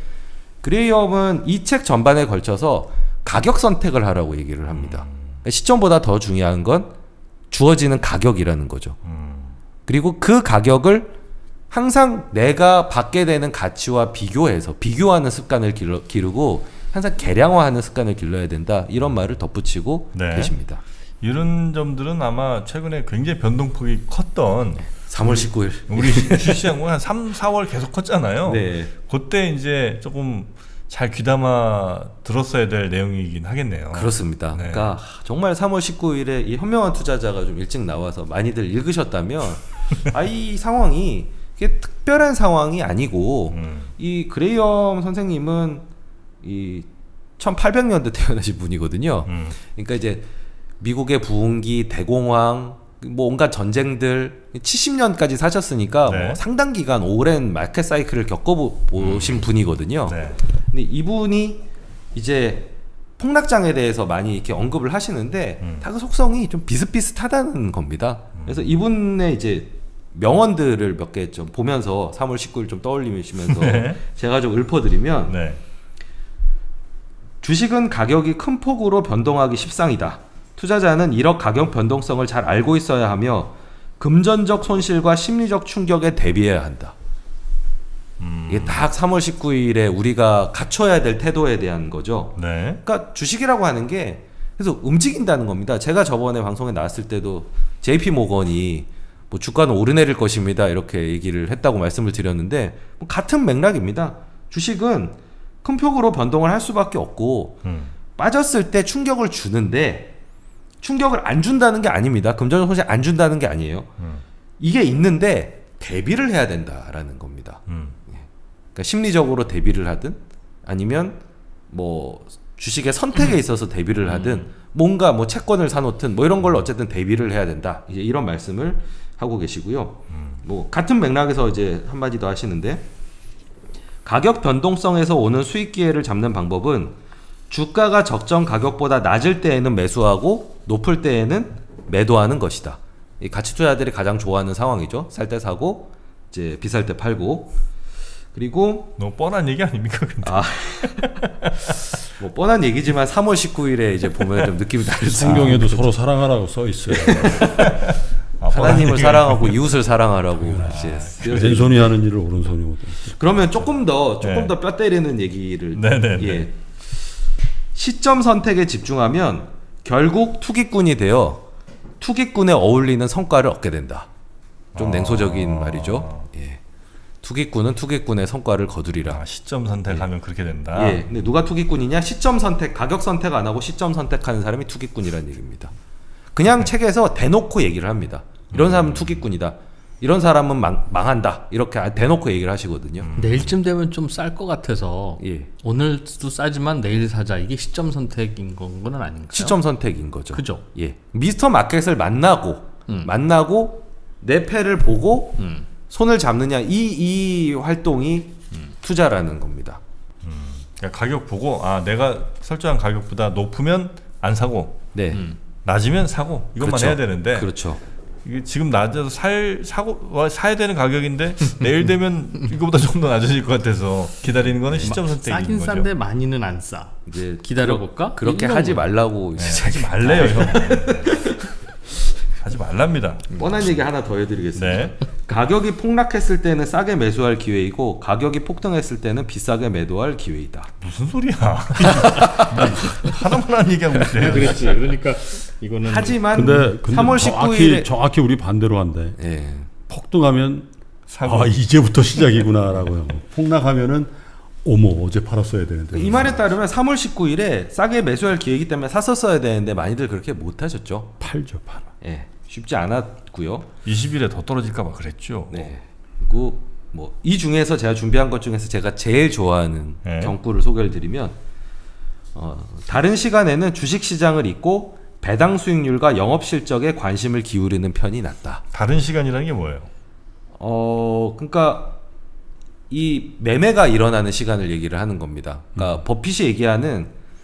그레이엄은 이 책 전반에 걸쳐서 가격 선택을 하라고 얘기를 합니다. 음. 시점보다 더 중요한 건 주어지는 가격이라는 거죠. 음. 그리고 그 가격을 항상 내가 받게 되는 가치와 비교해서 비교하는 습관을 기르, 기르고 항상 계량화하는 습관을 길러야 된다. 이런 말을 덧붙이고 네. 계십니다. 이런 점들은 아마 최근에 굉장히 변동폭이 컸던 삼월 십구일 우리 주시장 한 삼, 사월 계속 컸잖아요. 네. 그때 이제 조금 잘 귀담아 들었어야 될 내용이긴 하겠네요. 그렇습니다. 네. 그러니까 정말 삼월 십구일에 이 현명한 투자자가 좀 일찍 나와서 많이들 읽으셨다면 아, 이 상황이 이게 특별한 상황이 아니고 음. 이 그레이엄 선생님은 이 천팔백 년대 태어나신 분이거든요. 음. 그러니까 이제 미국의 부흥기, 대공황, 뭐 온갖 전쟁들 칠십 년까지 사셨으니까 네. 뭐 상당 기간 오랜 마켓 사이클을 겪어보신 음. 분이거든요. 네. 근데 이분이 이제 폭락장에 대해서 많이 이렇게 언급을 하시는데 음. 다 그 속성이 좀 비슷비슷하다는 겁니다. 음. 그래서 이분의 이제 명언들을 몇 개 좀 보면서 삼월 십구일 좀 떠올리시면서 네. 제가 좀 읊어드리면 네. 주식은 가격이 큰 폭으로 변동하기 십상이다. 투자자는 이런 가격 변동성을 잘 알고 있어야 하며 금전적 손실과 심리적 충격에 대비해야 한다. 음. 이게 딱 삼월 십구일에 우리가 갖춰야 될 태도에 대한 거죠. 네. 그러니까 주식이라고 하는 게 그래서 움직인다는 겁니다. 제가 저번에 방송에 나왔을 때도 제이피 모건이 뭐 주가는 오르내릴 것입니다 이렇게 얘기를 했다고 말씀을 드렸는데 뭐 같은 맥락입니다. 주식은 큰 폭으로 변동을 할 수밖에 없고 음. 빠졌을 때 충격을 주는데 충격을 안 준다는 게 아닙니다. 금전적 손실 안 준다는 게 아니에요. 음. 이게 있는데 대비를 해야 된다라는 겁니다. 음. 그러니까 심리적으로 대비를 하든 아니면 뭐 주식의 선택에 있어서 대비를 하든 음. 뭔가 뭐 채권을 사놓든 뭐 이런 걸로 어쨌든 대비를 해야 된다. 이제 이런 말씀을 하고 계시고요. 음. 뭐 같은 맥락에서 이제 한마디 더 하시는데 가격 변동성에서 오는 수익 기회를 잡는 방법은 주가가 적정 가격보다 낮을 때에는 매수하고 높을 때에는 매도하는 것이다. 이 가치 투자자들이 가장 좋아하는 상황이죠. 살 때 사고 이제 비쌀 때 팔고. 그리고 너무 뻔한 얘기 아닙니까? 근데. 아, 뭐 뻔한 얘기지만 삼월 십구일에 이제 보면 좀 느낌이 다르죠. 성경에도 아, 서로 사랑하라고 써 있어요. 아, 하나님을 사랑하고 이웃을 사랑하라고 이제 왼손이 하는 일을 오른손이 못. 그러면 조금 더 조금 네. 더 뼈 때리는 얘기를 네네네. 예. 시점 선택에 집중하면 결국 투기꾼이 되어 투기꾼에 어울리는 성과를 얻게 된다. 좀 아... 냉소적인 말이죠. 예. 투기꾼은 투기꾼의 성과를 거두리라. 아, 시점 선택하면 예. 그렇게 된다. 예. 근데 누가 투기꾼이냐? 시점 선택, 가격 선택 안 하고 시점 선택하는 사람이 투기꾼이라는 얘기입니다. 그냥 네. 책에서 대놓고 얘기를 합니다. 이런 사람은 음. 투기꾼이다. 이런 사람은 망, 망한다 이렇게 대놓고 얘기를 하시거든요. 음. 내일쯤 되면 좀 쌀 것 같아서 예. 오늘도 싸지만 내일 사자 이게 시점 선택인 건 아닌가요? 시점 선택인 거죠. 그죠. 예. 미스터 마켓을 만나고 음. 만나고 내 패를 보고 음. 손을 잡느냐 이, 이 활동이 음. 투자라는 겁니다. 음. 그러니까 가격 보고 아 내가 설정한 가격보다 높으면 안 사고 네. 음. 낮으면 사고 이것만 그렇죠. 해야 되는데 그렇죠. 이게 지금 낮아서 살 사고 사야 되는 가격인데 내일 되면 이거보다 좀 더 낮아질 것 같아서 기다리는 거는 시점 선택인 싸긴 거죠. 싼데 많이는 안 싸. 이제 기다려 볼까? 그렇게 하지 말라고 네, 하지 말래요, 형. 하지 말랍니다. 뻔한 얘기 하나 더 해드리겠습니다. 네. 가격이 폭락했을 때는 싸게 매수할 기회이고 가격이 폭등했을 때는 비싸게 매도할 기회이다. 무슨 소리야? 하나만 한 얘기하고 있어요. 그렇지. 그러니까 이거는 하지만 근데, 근데 삼월 정확히, 십구일에 정확히 우리 반대로 한대. 예. 폭등하면 사고. 아 이제부터 시작이구나라고요. 폭락하면은 어머 어제 팔았어야 되는데. 이 말에 따르면 삼월 십구일에 싸게 매수할 기회이기 때문에 샀었어야 되는데 많이들 그렇게 못 하셨죠. 팔죠 팔아. 예. 쉽지 않았고요. 이십 일에 더 떨어질까 봐 그랬죠. 네. 그리고 뭐 이 중에서 제가 준비한 것 중에서 제가 제일 좋아하는 네. 경구를 소개를 드리면 어, 다른 시간에는 주식 시장을 잊고 배당 수익률과 영업 실적에 관심을 기울이는 편이 낫다. 다른 시간이라는 게 뭐예요? 어, 그러니까 이 매매가 일어나는 시간을 얘기를 하는 겁니다. 그러니까 음. 버핏이 얘기하는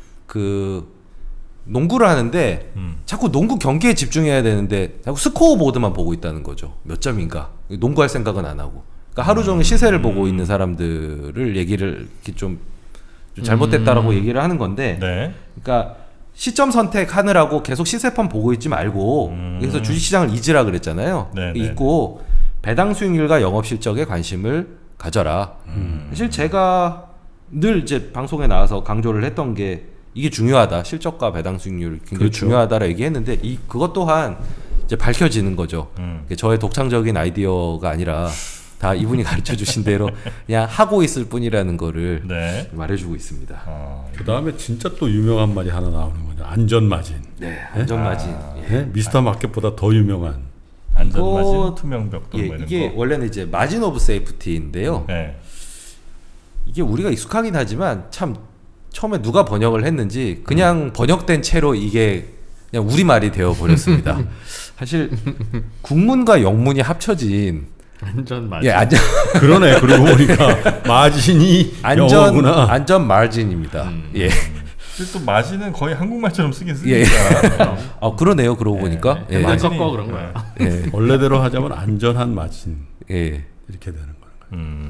그 농구를 하는데 음. 자꾸 농구 경기에 집중해야 되는데 자꾸 스코어 보드만 보고 있다는 거죠. 몇 점인가. 농구할 생각은 안 하고. 그러니까 하루 종일 시세를 음. 보고 있는 사람들을 얘기를 이렇게 좀, 좀 잘못됐다라고 음. 얘기를 하는 건데 네. 그러니까 시점 선택하느라고 계속 시세판 보고 있지 말고 음. 그래서 주식시장을 잊으라 그랬잖아요. 네, 잊고 배당 수익률과 영업 실적에 관심을 가져라. 음. 사실 제가 늘 이제 방송에 나와서 강조를 했던 게 이게 중요하다. 실적과 배당 수익률 굉장히 그렇죠. 중요하다라 얘기했는데 이 그것 또한 이제 밝혀지는 거죠. 음. 저의 독창적인 아이디어가 아니라 다 이분이 가르쳐 주신 대로 그냥 하고 있을 뿐이라는 거를 네. 말해주고 있습니다. 어, 그 다음에 진짜 또 유명한 말이 하나 나오는 거죠. 안전마진. 네, 안전마진. 아, 예? 미스터 마켓보다 더 유명한. 안전마진, 투명벽돌. 예, 뭐 이런 이게 거. 원래는 이제 마진 오브 세이프티인데요. 네. 이게 우리가 익숙하긴 하지만 참 처음에 누가 번역을 했는지 그냥 음. 번역된 채로 이게 그냥 우리말이 되어 버렸습니다. 사실 국문과 영문이 합쳐진 안전 마진. 예, 안전 그러네. 그러고 보니까 마진이 안전 영어구나. 안전 마진입니다. 음. 예. 또 마진은 거의 한국말처럼 쓰긴 쓰니까. 예. 아 그러네요. 그러고 예. 보니까. 예. 마진 거 그런 거야. 예. 원래대로 하자면 안전한 마진. 예. 이렇게 되는 거예요. 음.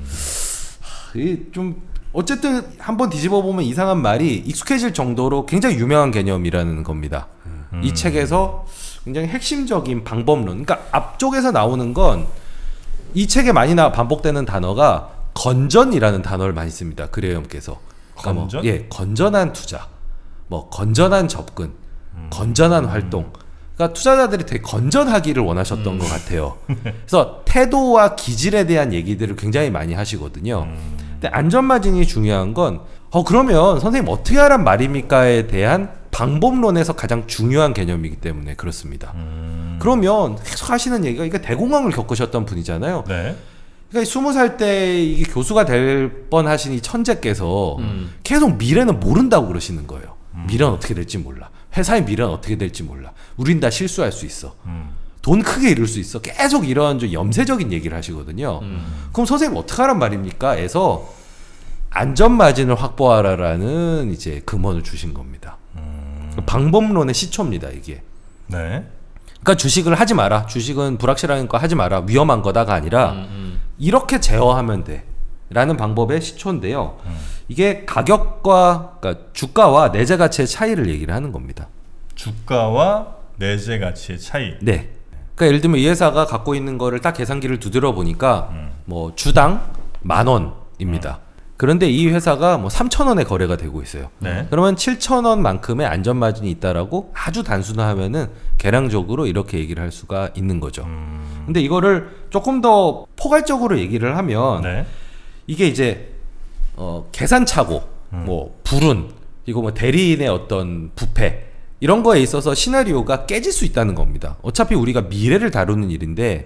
좀 어쨌든 한번 뒤집어 보면 이상한 말이 익숙해질 정도로 굉장히 유명한 개념이라는 겁니다. 음. 이 책에서 굉장히 핵심적인 방법론. 그러니까 앞쪽에서 나오는 건 이 책에 많이 나 반복되는 단어가 건전이라는 단어를 많이 씁니다. 그레이엄께서. 그러니까 건전? 뭐, 예, 건전한 투자, 뭐 건전한 접근, 음. 건전한 음. 활동. 그러니까 투자자들이 되게 건전하기를 원하셨던 음. 것 같아요. 그래서 태도와 기질에 대한 얘기들을 굉장히 많이 하시거든요. 음. 근데 안전마진이 중요한 건 어 그러면 선생님 어떻게 하란 말입니까에 대한 방법론에서 가장 중요한 개념이기 때문에 그렇습니다. 음. 그러면 계속 하시는 얘기가 이게 대공황을 겪으셨던 분이잖아요. 네. 그러니까 스무 살 때 이게 교수가 될 뻔하신 이 천재께서 음. 계속 미래는 모른다고 그러시는 거예요. 음. 미래는 어떻게 될지 몰라. 회사의 미래는 어떻게 될지 몰라. 우린 다 실수할 수 있어. 음. 돈 크게 잃을 수 있어. 계속 이런 좀 염세적인 얘기를 하시거든요. 음. 그럼 선생님 어떻게 하란 말입니까? 에서 안전마진을 확보하라라는 이제 금원을 주신 겁니다. 음. 방법론의 시초입니다, 이게. 네. 그러니까 주식을 하지 마라. 주식은 불확실한 거 하지 마라. 위험한 거다가 아니라 음, 음. 이렇게 제어하면 돼. 라는 방법의 시초인데요. 음. 이게 가격과 그러니까 주가와 내재 가치의 차이를 얘기를 하는 겁니다. 주가와 내재 가치의 차이. 네. 그러니까 예를 들면 이 회사가 갖고 있는 거를 딱 계산기를 두드려 보니까 음. 뭐 주당 만 원입니다. 음. 그런데 이 회사가 뭐 삼천 원에 거래가 되고 있어요. 네. 그러면 칠천 원만큼의 안전마진이 있다라고 아주 단순화하면은 계량적으로 이렇게 얘기를 할 수가 있는 거죠. 음. 근데 이거를 조금 더 포괄적으로 얘기를 하면 네. 이게 이제 어, 계산착오, 음. 뭐 불운, 이거 뭐 대리인의 어떤 부패 이런 거에 있어서 시나리오가 깨질 수 있다는 겁니다. 어차피 우리가 미래를 다루는 일인데 음.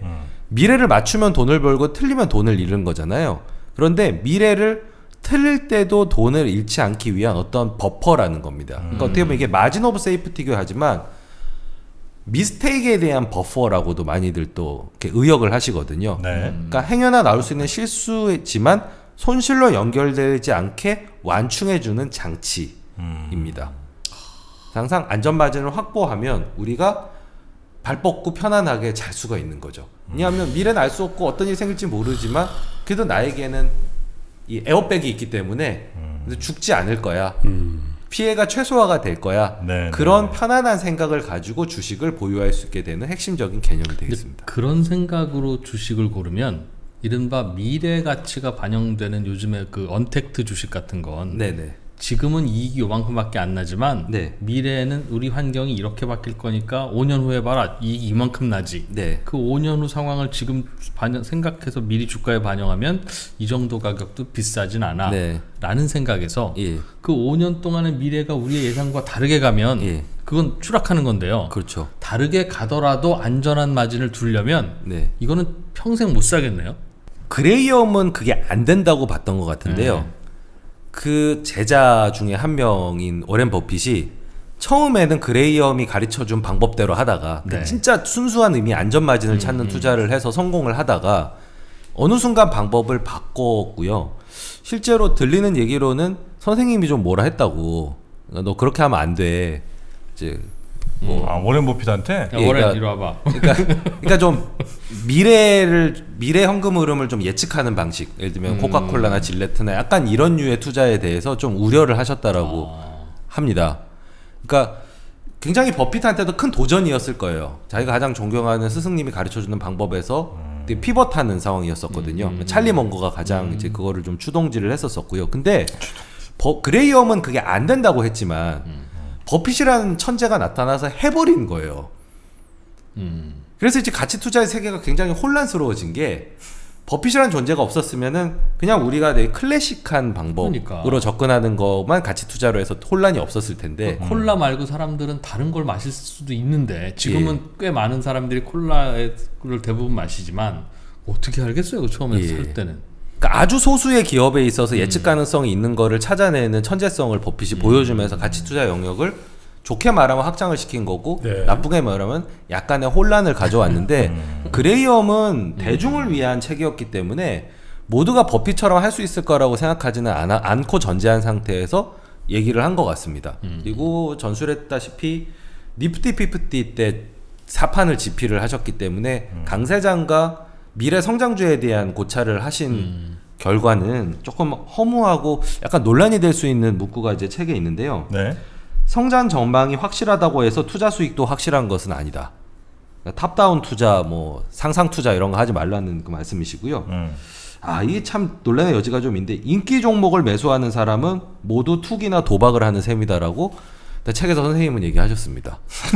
미래를 맞추면 돈을 벌고 틀리면 돈을 잃는 거잖아요. 그런데 미래를 틀릴 때도 돈을 잃지 않기 위한 어떤 버퍼라는 겁니다. 그러니까 어떻게 보면 이게 마진 오브 세이프티긴 하지만 미스테이크에 대한 버퍼라고도 많이들 또 이렇게 의역을 하시거든요. 네. 그러니까 행여나 나올 수 있는 실수지만 손실로 연결되지 않게 완충해주는 장치입니다. 음. 항상 안전마진을 확보하면 우리가 발 뻗고 편안하게 잘 수가 있는 거죠. 왜냐하면 미래는 알 수 없고 어떤 일이 생길지 모르지만 그래도 나에게는 이 에어백이 있기 때문에 음. 죽지 않을 거야. 음. 피해가 최소화가 될 거야. 네, 그런 네. 편안한 생각을 가지고 주식을 보유할 수 있게 되는 핵심적인 개념이 되겠습니다. 그런 생각으로 주식을 고르면 이른바 미래 가치가 반영되는 요즘에 그 언택트 주식 같은 건 네네. 지금은 이익이 요만큼밖에 안 나지만 네. 미래에는 우리 환경이 이렇게 바뀔 거니까 오 년 후에 봐라 이익이 이만큼 나지. 네. 그 오 년 후 상황을 지금 반영, 생각해서 미리 주가에 반영하면 이 정도 가격도 비싸진 않아 네. 라는 생각에서 예. 그 오 년 동안의 미래가 우리의 예상과 다르게 가면 예. 그건 추락하는 건데요. 그렇죠. 다르게 가더라도 안전한 마진을 두려면 네. 이거는 평생 못 사겠네요. 그레이엄은 그게 안 된다고 봤던 것 같은데요. 네. 그 제자 중에 한 명인 워렌 버핏이 처음에는 그레이엄이 가르쳐준 방법대로 하다가 네. 진짜 순수한 의미 안전마진을 음, 찾는 음. 투자를 해서 성공을 하다가 어느 순간 방법을 바꿨고요. 실제로 들리는 얘기로는 선생님이 좀 뭐라 했다고 너 그렇게 하면 안 돼. 이제 뭐 아, 워렌 버핏한테? 야, 워렌 이리 와봐. 그러니까, 그러니까 좀 미래를 미래 현금 흐름을 좀 예측하는 방식. 예를 들면 음. 코카콜라나 질레트나 약간 이런 류의 투자에 대해서 좀 우려를 하셨다라고 아. 합니다. 그러니까 굉장히 버핏한테도 큰 도전이었을 거예요. 자기가 가장 존경하는 스승님이 가르쳐주는 방법에서 음. 되게 피벗하는 상황이었었거든요. 음. 찰리 먼거가 가장 음. 이제 그거를 좀 추동질을 했었었고요. 근데 버, 그레이엄은 그게 안 된다고 했지만 음. 버핏이라는 천재가 나타나서 해버린 거예요. 음. 그래서 이제 가치 투자의 세계가 굉장히 혼란스러워진 게 버핏이라는 존재가 없었으면은 그냥 우리가 되게 클래식한 방법으로 그러니까. 접근하는 것만 가치 투자로 해서 혼란이 없었을 텐데 그 콜라 말고 사람들은 다른 걸 마실 수도 있는데 지금은 예. 꽤 많은 사람들이 콜라를 대부분 마시지만 어떻게 알겠어요? 처음에 예. 살 때는. 그러니까 아주 소수의 기업에 있어서 예측 가능성이 있는 거를 찾아내는 천재성을 버핏이 음. 보여주면서 가치 투자 영역을 좋게 말하면 확장을 시킨 거고 네. 나쁘게 말하면 약간의 혼란을 가져왔는데 음. 그레이엄은 대중을 위한 책이었기 때문에 모두가 버핏처럼 할 수 있을 거라고 생각하지는 않아, 않고 전제한 상태에서 얘기를 한 것 같습니다. 음. 그리고 전술했다시피 니프티 피프티 때 사판을 지피를 하셨기 때문에 음. 강세장과 미래 성장주에 대한 고찰을 하신 음. 결과는 조금 허무하고 약간 논란이 될 수 있는 문구가 이제 책에 있는데요. 네. 성장 전망이 확실하다고 해서 투자 수익도 확실한 것은 아니다. 그러니까 탑다운 투자, 뭐 상상 투자 이런 거 하지 말라는 그 말씀이시고요. 음. 아, 이게 참 논란의 여지가 좀 있는데 인기 종목을 매수하는 사람은 모두 투기나 도박을 하는 셈이다라고 책에서 선생님은 얘기하셨습니다.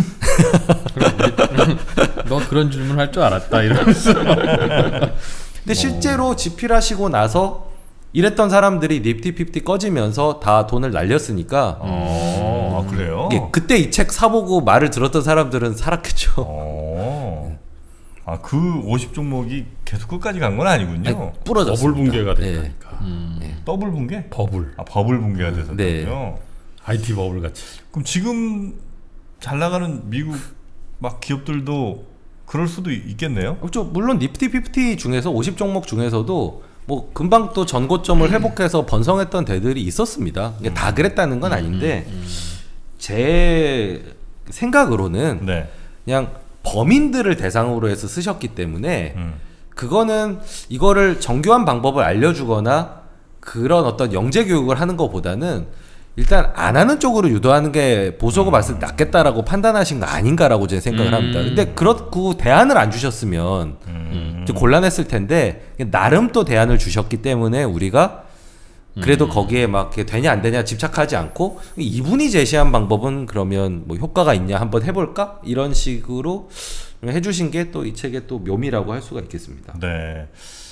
너 그런 질문 할 줄 알았다 이러면서. 근데 실제로 지필하시고 나서 이랬던 사람들이 니프티 피프티 꺼지면서 다 돈을 날렸으니까. 어, 아, 그래요? 그때 이 책 사보고 말을 들었던 사람들은 살았겠죠. 어. 아, 그 오십 종목이 계속 끝까지 간 건 아니군요. 아니, 부러졌습니다. 버블 붕괴가 됐다니까. 네. 음. 네. 더블 붕괴? 버블. 아, 버블 붕괴가 됐었군요. 네. 아이티 버블 같이. 그럼 지금 잘 나가는 미국 막 기업들도 그럴 수도 있겠네요. 그렇죠. 물론 니프티 피프티 중에서 오십 종목 중에서도 뭐 금방 또 전고점을 회복해서 번성했던 데들이 있었습니다. 음. 다 그랬다는 건 아닌데 음, 음, 음. 제 생각으로는 네. 그냥 범인들을 대상으로 해서 쓰셨기 때문에 음. 그거는 이거를 정교한 방법을 알려주거나 그런 어떤 영재 교육을 하는 것보다는 일단 안 하는 쪽으로 유도하는 게 보수하고 봤을 때 낫겠다라고 판단하신 거 아닌가라고 제 생각을 음. 합니다. 근데 그렇고 대안을 안 주셨으면 음. 좀 곤란했을 텐데 나름 또 대안을 주셨기 때문에 우리가 그래도 음. 거기에 막 되냐 안 되냐 집착하지 않고 이분이 제시한 방법은 그러면 뭐 효과가 있냐 한번 해볼까 이런 식으로 해주신 게 또 이 책의 또 묘미라고 할 수가 있겠습니다. 네,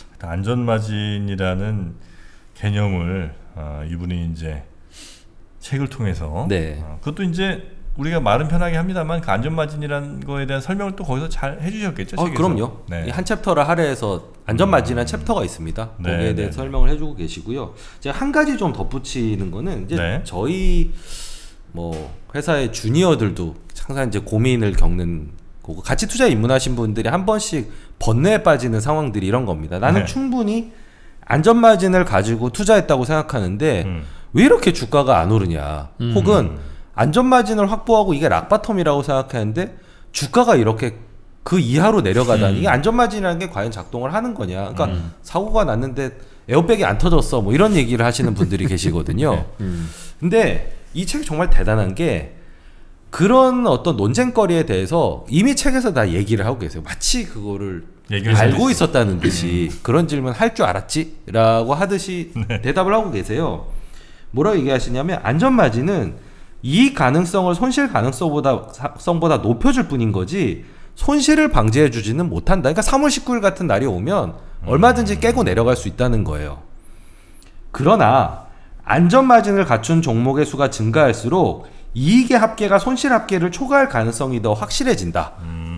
안전마진이라는 개념을 어, 이분이 이제 책을 통해서 네. 어, 그것도 이제 우리가 말은 편하게 합니다만 그 안전마진이라는 거에 대한 설명을 또 거기서 잘 해주셨겠죠? 어, 그럼요. 네. 한 챕터를 할애해서 안전마진이라는 음. 챕터가 있습니다. 거기에 네, 대해 네. 설명을 해주고 계시고요. 제가 한 가지 좀 덧붙이는 거는 이제 네. 저희 뭐 회사의 주니어들도 항상 이제 고민을 겪는 거고 같이 투자에 입문하신 분들이 한 번씩 번뇌에 빠지는 상황들이 이런 겁니다. 나는 네. 충분히 안전마진을 가지고 투자했다고 생각하는데 음. 왜 이렇게 주가가 안 오르냐 음. 혹은 안전마진을 확보하고 이게 락바텀이라고 생각하는데 주가가 이렇게 그 이하로 내려가다니 음. 이게 안전마진이라는 게 과연 작동을 하는 거냐. 그러니까 음. 사고가 났는데 에어백이 안 터졌어 뭐 이런 얘기를 하시는 분들이 계시거든요. 네. 음. 근데 이 책이 정말 대단한 게 그런 어떤 논쟁거리에 대해서 이미 책에서 다 얘기를 하고 계세요. 마치 그거를 알고 있었다는 듯이 그런 질문 할 줄 알았지? 라고 하듯이 네. 대답을 하고 계세요. 뭐라고 얘기하시냐면 안전마진은 이익 가능성을 손실 가능성보다 성보다 높여줄 뿐인 거지 손실을 방지해 주지는 못한다. 그러니까 삼월 십구일 같은 날이 오면 얼마든지 깨고 내려갈 수 있다는 거예요. 그러나 안전마진을 갖춘 종목의 수가 증가할수록 이익의 합계가 손실 합계를 초과할 가능성이 더 확실해진다.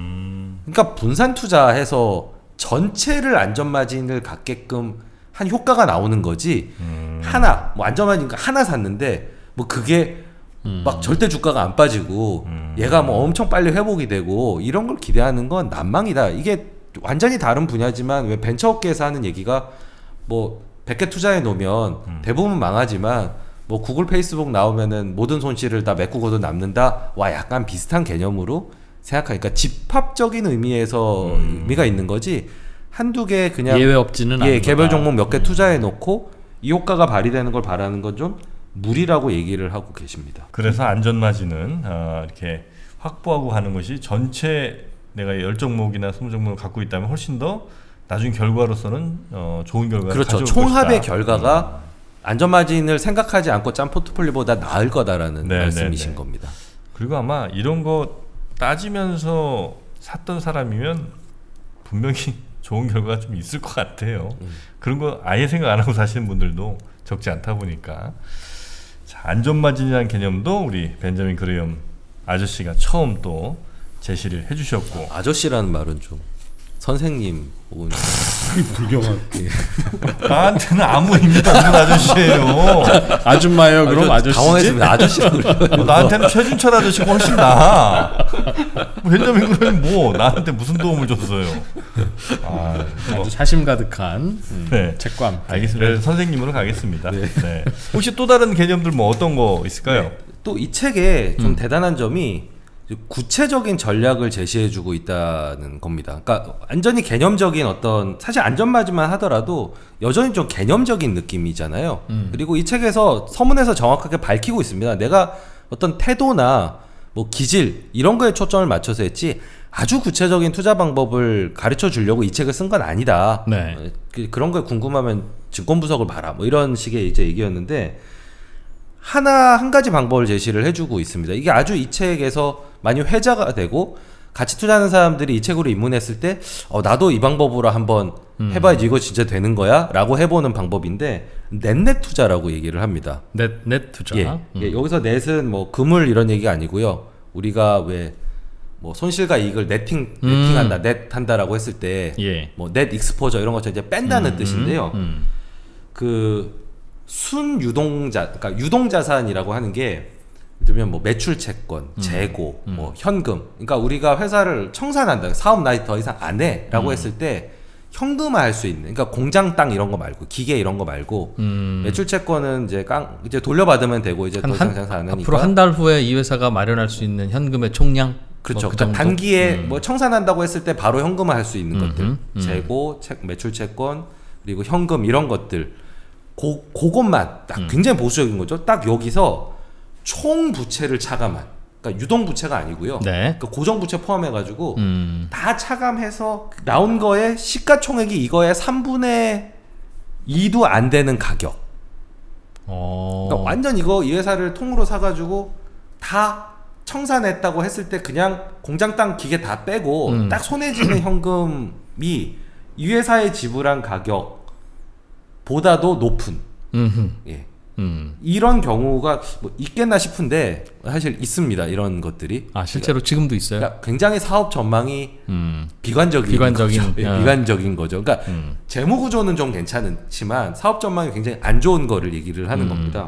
그러니까 분산 투자해서 전체를 안전마진을 갖게끔 한 효과가 나오는 거지 음. 하나 뭐 안전마진 하나 샀는데 뭐 그게 음. 막 절대 주가가 안 빠지고 음. 얘가 뭐 엄청 빨리 회복이 되고 이런 걸 기대하는 건 난망이다. 이게 완전히 다른 분야지만 왜 벤처업계에서 하는 얘기가 뭐 백 개 투자해 놓으면 음. 대부분 망하지만 뭐 구글 페이스북 나오면은 모든 손실을 다 메꾸고도 남는다. 와 약간 비슷한 개념으로 생각하니까 집합적인 의미에서 음. 의미가 있는 거지 한두 개 그냥 예외 없지는 예, 개별 종목 몇 개 투자해 놓고 이 효과가 발휘되는 걸 바라는 건 좀 무리라고 얘기를 하고 계십니다. 그래서 안전마진은 어, 이렇게 확보하고 하는 것이 전체 내가 열 종목이나 스무 종목을 갖고 있다면 훨씬 더 나중 결과로서는 어, 좋은 결과를 그렇죠. 가져올 총합의 것이다. 결과가 음. 안전마진을 생각하지 않고 짠 포트폴리오보다 나을 거다라는 네, 말씀이신 네, 네. 겁니다. 그리고 아마 이런 거 따지면서 샀던 사람이면 분명히 좋은 결과가 좀 있을 것 같아요. 음. 그런 거 아예 생각 안 하고 사시는 분들도 적지 않다 보니까 자, 안전마진이라는 개념도 우리 벤저민 그레이엄 아저씨가 처음 또 제시를 해주셨고 아저씨라는 말은 좀 선생님 혹은 불경한 나한테는 아무 의미가 없는 아저씨예요. 아줌마예요. 그럼 아, 아저씨지? 당황했습니다. 아저씨라고 어, 나한테는 최준철 아저씨가 훨씬 나아. 벤저민 그레이엄 뭐 나한테 무슨 도움을 줬어요. 아, 아주 사심 가득한 음, 네. 책과 함께. 알겠습니다. 네. 선생님으로 가겠습니다. 네. 네. 혹시 또 다른 개념들 뭐 어떤 거 있을까요? 네. 또 이 책에 좀 음. 대단한 점이 구체적인 전략을 제시해주고 있다는 겁니다. 그러니까 완전히 개념적인 어떤 사실 안전마진만 하더라도 여전히 좀 개념적인 느낌이잖아요. 음. 그리고 이 책에서 서문에서 정확하게 밝히고 있습니다. 내가 어떤 태도나 뭐 기질 이런 거에 초점을 맞춰서 했지 아주 구체적인 투자 방법을 가르쳐 주려고 이 책을 쓴 건 아니다. 네. 그, 그런 거에 궁금하면 증권분석을 봐라. 뭐 이런 식의 이제 얘기였는데 하나 한 가지 방법을 제시를 해주고 있습니다. 이게 아주 이 책에서 많이 회자가 되고 같이 투자하는 사람들이 이 책으로 입문했을 때 어, 나도 이 방법으로 한번 음. 해봐야지 이거 진짜 되는 거야? 라고 해보는 방법인데 넷넷 투자라고 얘기를 합니다. 넷, 넷 투자? 예, 음. 예, 여기서 넷은 뭐 그물 이런 얘기가 아니고요. 우리가 왜 뭐 손실과 이익을 네팅, 음. 네팅한다, 넷한다라고 했을 때 예. 뭐 넷 익스포저 이런 것처럼 이제 뺀다는 음, 뜻인데요. 음, 음. 그 순유동자, 그러니까 유동자산이라고 하는 게 예를 뭐 매출 채권, 음. 재고, 음. 뭐 현금. 그러니까 우리가 회사를 청산한다, 사업 나 더 이상 안 해라고 음. 했을 때 현금화할 수 있는. 그러니까 공장 땅 이런 거 말고 기계 이런 거 말고 음. 매출 채권은 이제 깡 이제 돌려받으면 되고 이제 더 이상 장사 안 하니까. 앞으로 한 달 후에 이 회사가 마련할 수 있는 현금의 총량. 그렇죠. 뭐 그 그러니까 단기에 음. 뭐 청산한다고 했을 때 바로 현금화할 수 있는 음, 것들, 음, 음. 재고, 채, 매출 채권 그리고 현금 이런 것들. 고, 그것만 딱 음. 굉장히 보수적인 거죠. 딱 여기서 총 부채를 차감한, 그러니까 유동 부채가 아니고요. 네. 그러니까 고정 부채 포함해가지고 음. 다 차감해서 나온 거에 시가총액이 이거의 삼분의 이도 안 되는 가격. 어. 그러니까 완전 이거 이 회사를 통으로 사가지고 다 청산했다고 했을 때 그냥 공장 땅 기계 다 빼고 음. 딱 손에 쥐는 현금이 이 회사에 지불한 가격 보다도 높은. 음흠. 예. 음. 이런 경우가 뭐 있겠나 싶은데 사실 있습니다. 이런 것들이. 아 실제로 그러니까, 지금도 있어요? 그러니까 굉장히 사업 전망이 음. 비관적인, 비관적인, 거죠. 예, 비관적인 거죠. 그러니까 음. 재무 구조는 좀 괜찮지만 사업 전망이 굉장히 안 좋은 거를 얘기를 하는 음. 겁니다.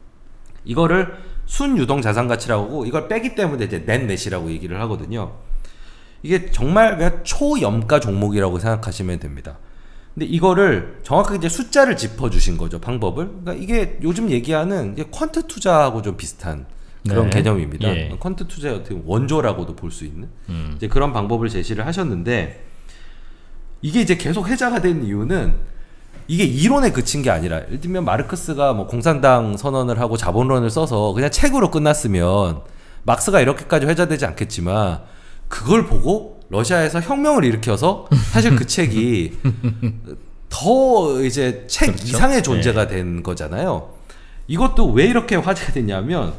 이거를 순유동 자산 가치라고 하고 이걸 빼기 때문에 이제 넷넷이라고 얘기를 하거든요. 이게 정말 그냥 초염가 종목이라고 생각하시면 됩니다. 근데 이거를 정확하게 이제 숫자를 짚어주신 거죠, 방법을. 그러니까 이게 요즘 얘기하는 이제 퀀트 투자하고 좀 비슷한 그런 네. 개념입니다. 예. 퀀트 투자의 어떻게 원조라고도 볼 수 있는 음. 이제 그런 방법을 제시를 하셨는데 이게 이제 계속 회자가 된 이유는 이게 이론에 그친 게 아니라 예를 들면 마르크스가 뭐 공산당 선언을 하고 자본론을 써서 그냥 책으로 끝났으면 막스가 이렇게까지 회자되지 않겠지만 그걸 보고 러시아에서 혁명을 일으켜서 사실 그 책이 더 이제 책 그렇죠? 이상의 존재가 네. 된 거잖아요. 이것도 왜 이렇게 화제가 됐냐면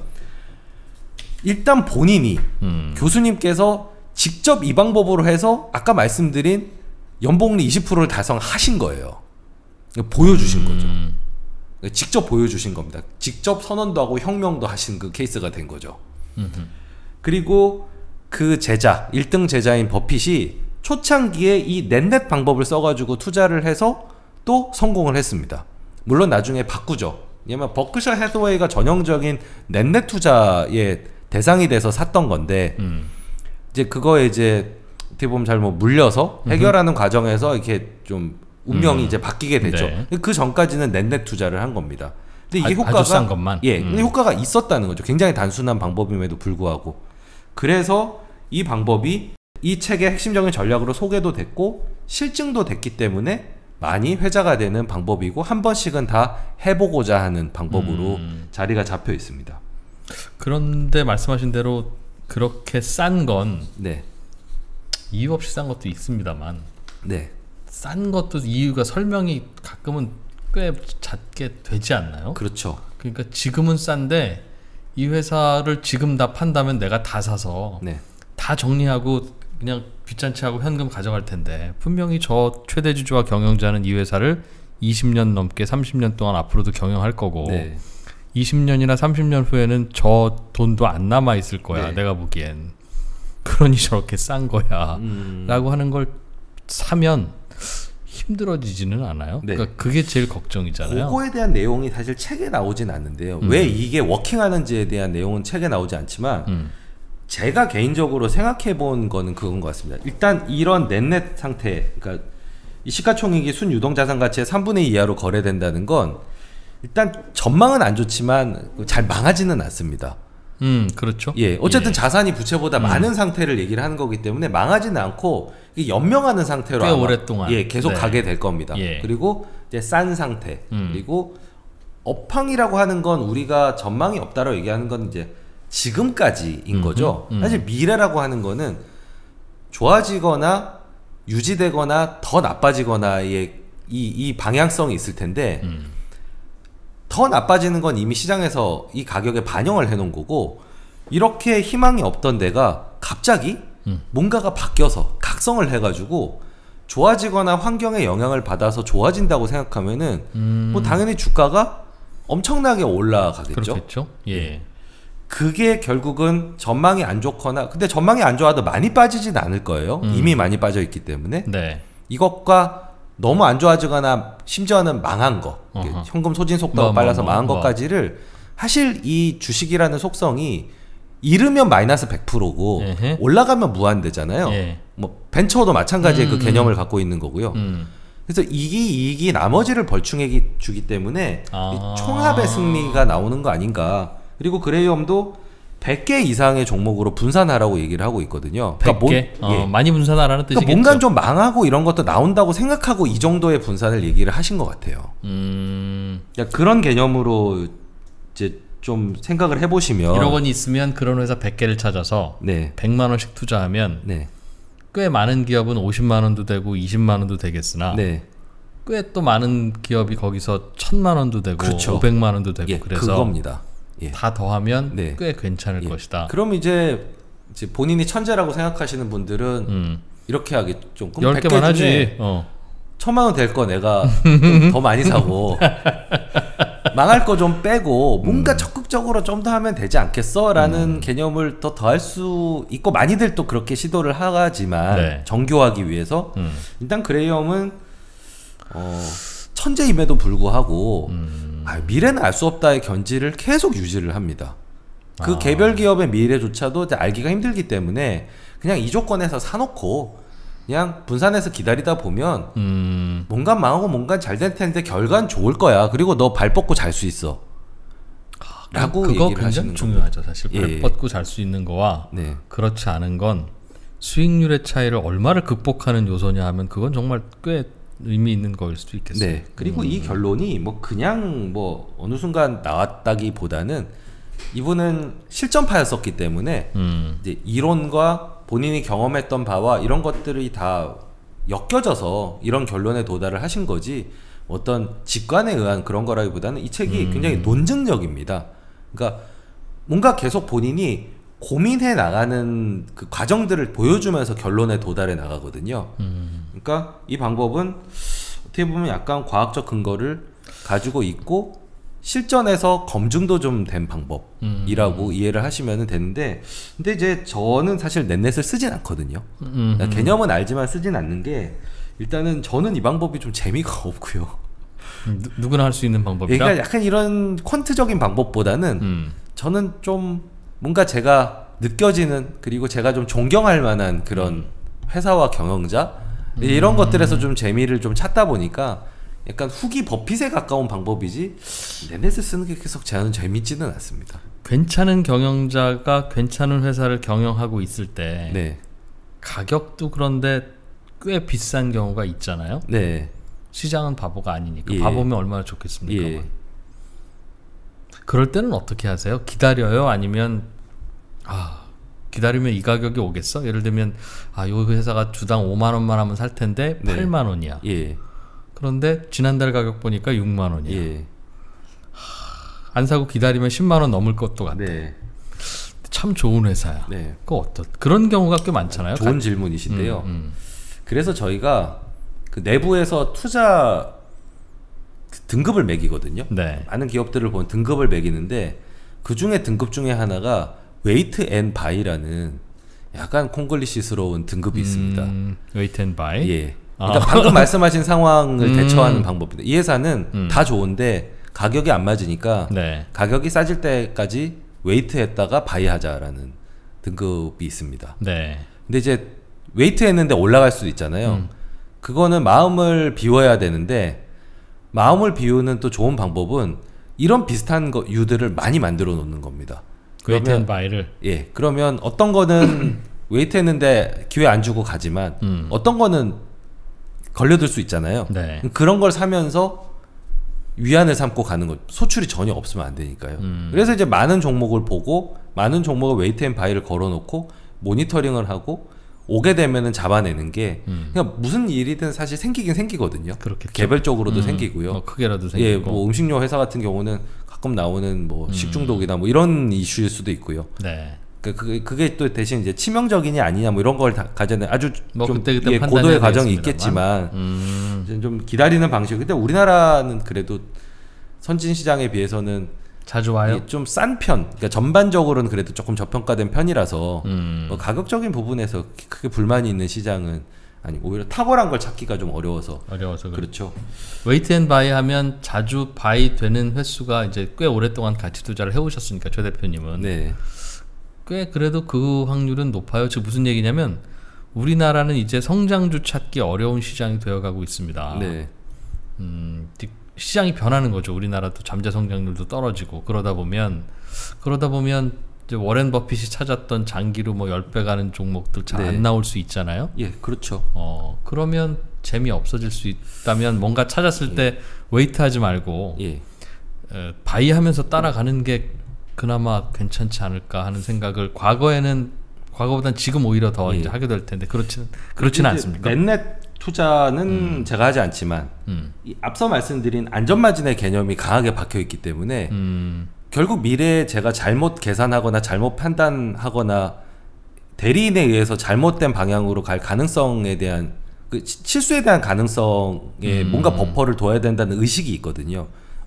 일단 본인이 음. 교수님께서 직접 이 방법으로 해서 아까 말씀드린 연봉리 이십 퍼센트를 달성하신 거예요. 보여주신 음. 거죠. 직접 보여주신 겁니다. 직접 선언도 하고 혁명도 하신 그 케이스가 된 거죠. 음흠. 그리고 그 제자, 일 등 제자인 버핏이 초창기에 이 넷넷 방법을 써가지고 투자를 해서 또 성공을 했습니다. 물론 나중에 바꾸죠. 왜냐면 버크셔 해서웨이가 전형적인 넷넷 투자의 대상이 돼서 샀던 건데 음. 이제 그거에 이제 어떻게 보면 잘 뭐 물려서 해결하는 음흠. 과정에서 이렇게 좀 운명이 음. 이제 바뀌게 됐죠. 네. 그 전까지는 넷넷 투자를 한 겁니다. 근데 이게 아, 효과가 아주 싼 것만. 예, 음. 근데 효과가 있었다는 거죠. 굉장히 단순한 방법임에도 불구하고. 그래서 이 방법이 이 책의 핵심적인 전략으로 소개도 됐고 실증도 됐기 때문에 많이 회자가 되는 방법이고 한 번씩은 다 해보고자 하는 방법으로 음. 자리가 잡혀 있습니다. 그런데 말씀하신 대로 그렇게 싼 건 네. 이유 없이 싼 것도 있습니다만 네. 싼 것도 이유가 설명이 가끔은 꽤 잦게 되지 않나요? 그렇죠. 그러니까 지금은 싼데 이 회사를 지금 다 판다면 내가 다 사서 네. 다 정리하고 그냥 빚잔치 하고 현금 가져갈 텐데 분명히 저 최대 주주와 경영자는 이 회사를 이십 년 넘게 삼십 년 동안 앞으로도 경영할 거고 네. 이십 년이나 삼십 년 후에는 저 돈도 안 남아 있을 거야. 네. 내가 보기엔. 그러니 저렇게 싼 거야 음. 라고 하는 걸 사면 힘들어지지는 않아요? 네. 그러니까 그게 제일 걱정이잖아요. 그거에 대한 내용이 사실 책에 나오진 않는데요. 음. 왜 이게 워킹하는지에 대한 내용은 책에 나오지 않지만 음. 제가 개인적으로 생각해 본 거는 그건 것 같습니다. 일단 이런 넷넷 상태, 그러니까 이 시가총액이 순유동자산 가치의 삼분의 이 이하로 거래된다는 건 일단 전망은 안 좋지만 잘 망하지는 않습니다. 음, 그렇죠. 예, 어쨌든 예. 자산이 부채보다 음. 많은 상태를 얘기를 하는 거기 때문에 망하지는 않고 연명하는 상태로 꽤 오랫동안 예, 계속 네. 가게 될 겁니다. 예. 그리고 이제 싼 상태 음. 그리고 업황이라고 하는 건 우리가 전망이 없다라고 얘기하는 건 이제 지금까지인 음흠, 거죠. 음. 사실 미래라고 하는 거는 좋아지거나 유지되거나 더 나빠지거나의 이, 이 방향성이 있을 텐데 음. 더 나빠지는 건 이미 시장에서 이 가격에 반영을 해놓은 거고 이렇게 희망이 없던 데가 갑자기 음. 뭔가가 바뀌어서 각성을 해가지고 좋아지거나 환경에 영향을 받아서 좋아진다고 생각하면은 음. 뭐 당연히 주가가 엄청나게 올라가겠죠. 그렇겠죠. 예. 그게 결국은 전망이 안 좋거나 근데 전망이 안 좋아도 많이 빠지진 않을 거예요. 음. 이미 많이 빠져 있기 때문에 네. 이것과 너무 안 좋아지거나 심지어는 망한 거 어허. 현금 소진 속도가 뭐, 빨라서 뭐, 망한 뭐. 것까지를 사실 이 주식이라는 속성이 잃으면 마이너스 백 퍼센트고 에헤. 올라가면 무한대잖아요. 예. 뭐 벤처도 마찬가지의 음, 그 개념을 음. 갖고 있는 거고요. 음. 그래서 이기 이익이 나머지를 벌충해 주기 때문에 아. 총합의 승리가 나오는 거 아닌가. 그리고 그레이엄도 백 개 이상의 종목으로 분산하라고 얘기를 하고 있거든요. 그러니까 백 개? 뭐, 예. 어, 많이 분산하라는 뜻이겠죠. 그러니까 뭔가 좀 망하고 이런 것도 나온다고 생각하고 이 정도의 분산을 얘기를 하신 것 같아요. 음... 그러니까 그런 개념으로 이제 좀 생각을 해보시면 일억 원이 있으면 그런 회사 백 개를 찾아서 네. 백만 원씩 투자하면 네. 꽤 많은 기업은 오십만 원도 되고 이십만 원도 되겠으나 네. 꽤 또 많은 기업이 거기서 천만 원도 되고 그렇죠. 오백만 원도 되고 예, 그래서 그겁니다. 예. 다 더하면 네. 꽤 괜찮을 예. 것이다. 그럼 이제, 이제 본인이 천재라고 생각하시는 분들은 음. 이렇게 하겠죠. 열 개만 하지. 어. 천만 원 될 거 내가 더 많이 사고 망할 거 좀 빼고 뭔가 음. 적극적으로 좀 더 하면 되지 않겠어라는 음. 개념을 더 더할 수 있고 많이들 또 그렇게 시도를 하지만 네. 정교하기 위해서 음. 일단 그레이엄은 어, 천재임에도 불구하고 음. 아, 미래는 알 수 없다의 견지를 계속 유지를 합니다. 그 아. 개별 기업의 미래조차도 알기가 힘들기 때문에 그냥 이 조건에서 사놓고 그냥 분산해서 기다리다 보면 음. 뭔가 망하고 뭔가 잘 될 텐데 결과는 좋을 거야. 그리고 너 발 뻗고 잘 수 있어. 아, 라고 그거 얘기를 굉장히 중요하죠. 사실 발 예. 뻗고 잘 수 있는 거와 네. 그렇지 않은 건 수익률의 차이를 얼마를 극복하는 요소냐 하면 그건 정말 꽤 의미 있는 거일 수도 있겠어요. 네. 그리고 음. 이 결론이 뭐 그냥 뭐 어느 순간 나왔다기보다는 이분은 실전파였었기 때문에 음. 이제 이론과 본인이 경험했던 바와 이런 것들이 다 엮여져서 이런 결론에 도달을 하신 거지 어떤 직관에 의한 그런 거라기보다는 이 책이 음. 굉장히 논증적입니다. 그러니까 뭔가 계속 본인이 고민해 나가는 그 과정들을 보여주면서 결론에 도달해 나가거든요. 음. 그러니까 이 방법은 어떻게 보면 약간 과학적 근거를 가지고 있고 실전에서 검증도 좀 된 방법이라고 음. 이해를 하시면 되는데, 근데 이제 저는 사실 넷넷을 쓰진 않거든요. 음. 그러니까 개념은 알지만 쓰진 않는 게, 일단은 저는 이 방법이 좀 재미가 없고요. 음, 누, 누구나 할 수 있는 방법이다? 그러니까 약간 이런 퀀트적인 방법보다는 음. 저는 좀 뭔가 제가 느껴지는, 그리고 제가 좀 존경할 만한 그런 회사와 경영자 음. 이런 것들에서 좀 재미를 좀 찾다 보니까 약간 후기 버핏에 가까운 방법이지 넷넷을 쓰는 게 계속 저는 재밌지는 않습니다. 괜찮은 경영자가 괜찮은 회사를 경영하고 있을 때 네. 가격도 그런데 꽤 비싼 경우가 있잖아요. 네. 시장은 바보가 아니니까. 예. 바보면 얼마나 좋겠습니까? 예. 그럴 때는 어떻게 하세요? 기다려요? 아니면 아 기다리면 이 가격이 오겠어? 예를 들면 아, 요 회사가 주당 오만 원만 하면 살 텐데 네. 팔만 원이야. 예. 그런데 지난달 가격 보니까 육만 원이야. 예. 안 사고 기다리면 십만 원 넘을 것도 같아. 네. 참 좋은 회사야. 네. 그 어떤 그런 경우가 꽤 많잖아요. 좋은 가... 질문이신데요. 음, 음. 그래서 저희가 그 내부에서 투자 등급을 매기거든요. 네. 많은 기업들을 보면 등급을 매기는데 그 중에 등급 중에 하나가 웨이트 앤 바이라는 약간 콩글리시스러운 등급이 음, 있습니다. 웨이트 앤 바이? 예. 그러니까 아. 방금 말씀하신 상황을 음. 대처하는 방법입니다. 이 회사는 음. 다 좋은데 가격이 안 맞으니까 네. 가격이 싸질 때까지 웨이트했다가 바이하자라는 등급이 있습니다. 네. 근데 이제 웨이트했는데 올라갈 수도 있잖아요. 음. 그거는 마음을 비워야 되는데 마음을 비우는 또 좋은 방법은 이런 비슷한 거, 유들을 많이 만들어 놓는 겁니다. 웨이트 앤 바이를? 예. 그러면 어떤 거는 웨이트했는데 기회 안 주고 가지만 음. 어떤 거는 걸려들 수 있잖아요. 네. 그런 걸 사면서 위안을 삼고 가는 거, 소출이 전혀 없으면 안 되니까요. 음. 그래서 이제 많은 종목을 보고 많은 종목을 웨이트 앤 바이를 걸어놓고 모니터링을 하고 오게 되면은 잡아내는 게 음. 그냥 무슨 일이든 사실 생기긴 생기거든요. 그렇겠죠. 개별적으로도 음. 생기고요. 뭐 크게라도 생기고. 예, 뭐 음식료 회사 같은 경우는 가끔 나오는 뭐 음. 식중독이나 뭐 이런 이슈일 수도 있고요. 네. 그게, 그게 또 대신 이제 치명적이냐 아니냐 뭐 이런 걸 가져내 아주 뭐 좀 그때 그때 예, 고도의 과정이 있겠지만 음. 좀 기다리는 방식. 근데 우리나라는 그래도 선진 시장에 비해서는 자주 와요. 좀 싼 편. 그러니까 전반적으로는 그래도 조금 저평가된 편이라서 음. 뭐 가격적인 부분에서 크게 불만이 있는 시장은 아니 오히려 탁월한 걸 찾기가 좀 어려워서. 어려워서 그렇죠. 웨이트 앤 바이 하면 자주 바이 되는 횟수가 이제 꽤 오랫동안 가치 투자를 해오셨으니까 최 대표님은. 네. 꽤 그래도 그 확률은 높아요. 즉 무슨 얘기냐면 우리나라는 이제 성장주 찾기 어려운 시장이 되어가고 있습니다. 네. 음, 시장이 변하는 거죠. 우리나라도 잠재 성장률도 떨어지고 그러다 보면 그러다 보면 이제 워렌 버핏이 찾았던 장기로 뭐 십 배 가는 종목들 잘 안 네. 나올 수 있잖아요. 예, 그렇죠. 어, 그러면 재미 없어질 수 있다면 뭔가 찾았을 예. 때 웨이트하지 말고 예. 에, 바이하면서 따라가는 게 그나마 괜찮지 않을까 하는 생각을 과거에는 과거보단 지금 오히려 더 예. 이제 하게 될 텐데 그렇지는 그렇지는 않습니까? 넷넷 투자는 음. 제가 하지 않지만 음. 이 앞서 말씀드린 안전마진의 개념이 강하게 박혀 있기 때문에 음. 결국 미래에 제가 잘못 계산하거나 잘못 판단하거나 대리인에 의해서 잘못된 방향으로 갈 가능성에 대한 그 실수에 대한 가능성에 음. 뭔가 버퍼를 둬야 된다는 의식이 있거든요.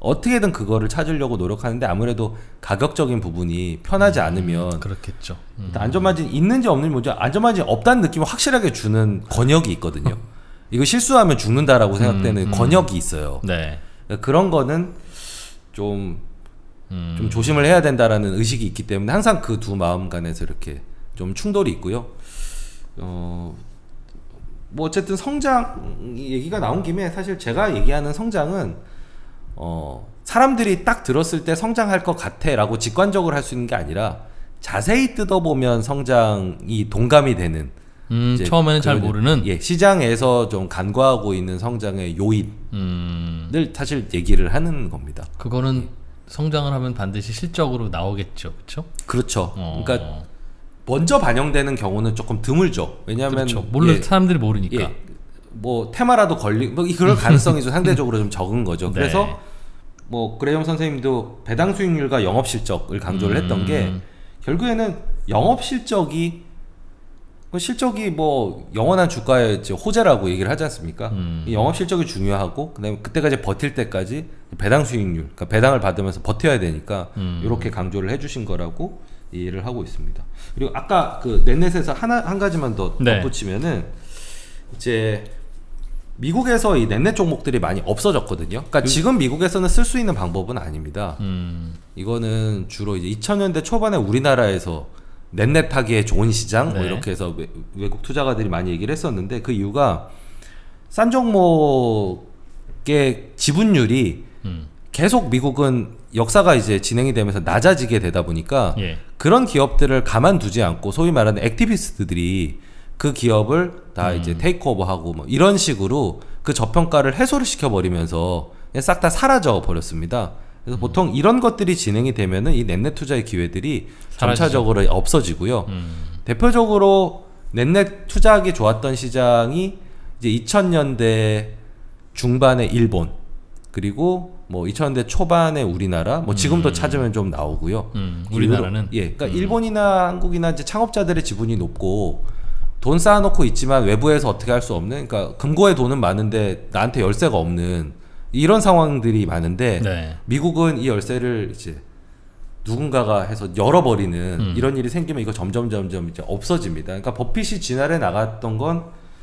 어떻게든 그거를 찾으려고 노력하는데 아무래도 가격적인 부분이 편하지 않으면 음, 그렇겠죠. 음. 안전마진 있는지 없는지 먼저 안전마진 없다는 느낌을 확실하게 주는 권역이 있거든요. 이거 실수하면 죽는다라고 생각되는 음, 음. 권역이 있어요. 네. 그러니까 그런 거는 좀, 음. 좀 조심을 해야 된다라는 의식이 있기 때문에 항상 그 두 마음 간에서 이렇게 좀 충돌이 있고요. 어, 뭐 어쨌든 성장 얘기가 나온 김에 사실 제가 얘기하는 성장은 어, 사람들이 딱 들었을 때 성장할 것 같아 라고 직관적으로 할 수 있는 게 아니라 자세히 뜯어보면 성장이 동감이 되는 음, 처음에는 잘 모르는 예, 시장에서 좀 간과하고 있는 성장의 요인을 음. 사실 얘기를 하는 겁니다. 그거는 예. 성장을 하면 반드시 실적으로 나오겠죠, 그렇죠? 그렇죠. 어. 그러니까 먼저 반영되는 경우는 조금 드물죠. 왜냐하면 그렇죠. 몰라 예, 사람들이 모르니까. 예, 뭐 테마라도 걸리, 뭐 그럴 가능성이 좀 상대적으로 좀 적은 거죠. 네. 그래서 뭐 그레이엄 선생님도 배당 수익률과 영업 실적을 강조를 음. 했던 게 결국에는 영업 실적이 실적이 뭐 영원한 주가의 호재라고 얘기를 하지 않습니까? 음. 이 영업 실적이 중요하고 그다음에 그때까지 버틸 때까지 배당 수익률, 그러니까 배당을 받으면서 버텨야 되니까 음. 이렇게 강조를 해주신 거라고 이해를 하고 있습니다. 그리고 아까 그 넷넷에서 하나 한 가지만 더 네. 덧붙이면은 이제 미국에서 이 넷넷 종목들이 많이 없어졌거든요. 그러니까 그... 지금 미국에서는 쓸 수 있는 방법은 아닙니다. 음. 이거는 주로 이제 이천 년대 초반에 우리나라에서 넷넷 하기에 좋은 시장 네. 뭐 이렇게 해서 외, 외국 투자가들이 많이 얘기를 했었는데 그 이유가 싼 종목의 지분율이 음. 계속 미국은 역사가 이제 진행이 되면서 낮아지게 되다 보니까 예. 그런 기업들을 가만두지 않고 소위 말하는 액티비스트들이 그 기업을 다 음. 이제 테이크오버하고 뭐 이런 식으로 그 저평가를 해소를 시켜버리면서 싹 다 사라져 버렸습니다. 그래서 음. 보통 이런 것들이 진행이 되면은 이 넷넷 투자의 기회들이 사라지죠. 점차적으로 없어지고요. 음. 대표적으로 넷넷 투자하기 좋았던 시장이 이제 이천 년대 중반에 일본 그리고 뭐 이천 년대 초반에 우리나라 뭐 지금도 음. 찾으면 좀 나오고요. 음. 우리나라는 예, 그러니까 음. 일본이나 한국이나 이제 창업자들의 지분이 높고 돈 쌓아놓고 있지만 외부에서 어떻게 할 수 없는, 그러니까 금고에 돈은 많은데 나한테 열쇠가 없는 이런 상황들이 많은데 네. 미국은 이 열쇠를 이제 누군가가 해서 열어버리는 음. 이런 일이 생기면 이거 점점 점점 이제 없어집니다. 그러니까 버핏이 지난해 나갔던 건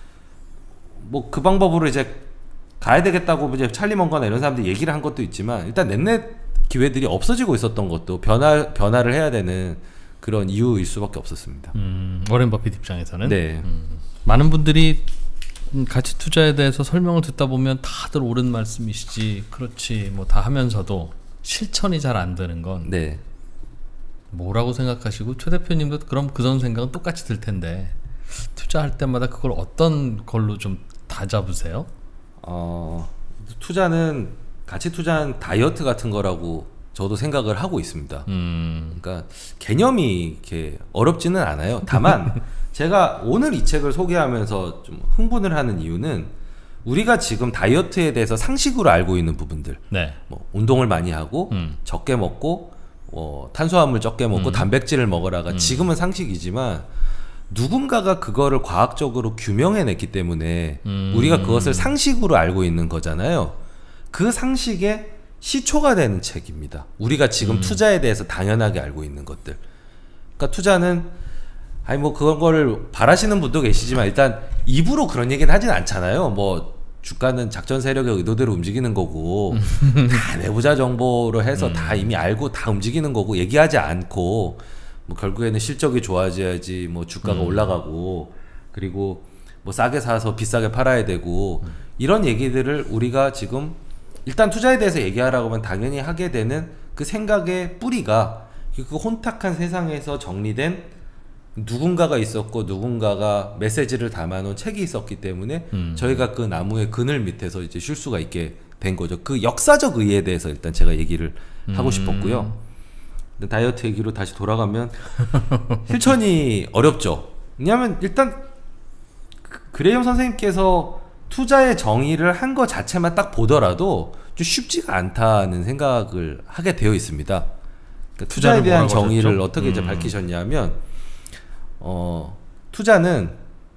뭐 그 방법으로 이제 가야 되겠다고 이제 찰리 먼거나 이런 사람들이 얘기를 한 것도 있지만 일단 넷넷 기회들이 없어지고 있었던 것도 변화 변화를 해야 되는 그런 이유일 수밖에 없었습니다. 음, 워렌 버핏 입장에서는 네. 음, 많은 분들이 가치 투자에 대해서 설명을 듣다 보면 다들 옳은 말씀이시지 그렇지 뭐 다 하면서도 실천이 잘 안 되는 건 네. 뭐라고 생각하시고 최 대표님도 그럼 그런 생각은 똑같이 들 텐데 투자할 때마다 그걸 어떤 걸로 좀 다 잡으세요? 어, 투자는 가치 투자는 다이어트 같은 거라고 저도 생각을 하고 있습니다. 음. 그러니까 개념이 이렇게 어렵지는 않아요. 다만 제가 오늘 이 책을 소개하면서 좀 흥분을 하는 이유는 우리가 지금 다이어트에 대해서 상식으로 알고 있는 부분들, 네. 뭐 운동을 많이 하고 음. 적게 먹고 어, 탄수화물 적게 먹고 음. 단백질을 먹어라가 음. 지금은 상식이지만 누군가가 그거를 과학적으로 규명해냈기 때문에 음. 우리가 그것을 상식으로 알고 있는 거잖아요. 그 상식에 시초가 되는 책입니다. 우리가 지금 음. 투자에 대해서 당연하게 알고 있는 것들. 그러니까 투자는 아니 뭐 그런 거를 바라시는 분도 계시지만 일단 입으로 그런 얘기는 하진 않잖아요. 뭐 주가는 작전 세력의 의도대로 움직이는 거고 다 내부자 정보로 해서 음. 다 이미 알고 다 움직이는 거고 얘기하지 않고 뭐 결국에는 실적이 좋아져야지 뭐 주가가 음. 올라가고 그리고 뭐 싸게 사서 비싸게 팔아야 되고 음. 이런 얘기들을 우리가 지금 일단 투자에 대해서 얘기하라고 하면 당연히 하게 되는 그 생각의 뿌리가 그 혼탁한 세상에서 정리된 누군가가 있었고 누군가가 메시지를 담아놓은 책이 있었기 때문에 음. 저희가 그 나무의 그늘 밑에서 이제 쉴 수가 있게 된 거죠. 그 역사적 의의에 대해서 일단 제가 얘기를 음. 하고 싶었고요. 다이어트 얘기로 다시 돌아가면 실천이 어렵죠. 왜냐하면 일단 그레이엄 선생님께서 투자의 정의를 한 것 자체만 딱 보더라도 좀 쉽지가 않다는 생각을 하게 되어 있습니다. 그러니까 투자에 대한 정의를 하셨죠? 어떻게 이제 음. 밝히셨냐면 어, 투자는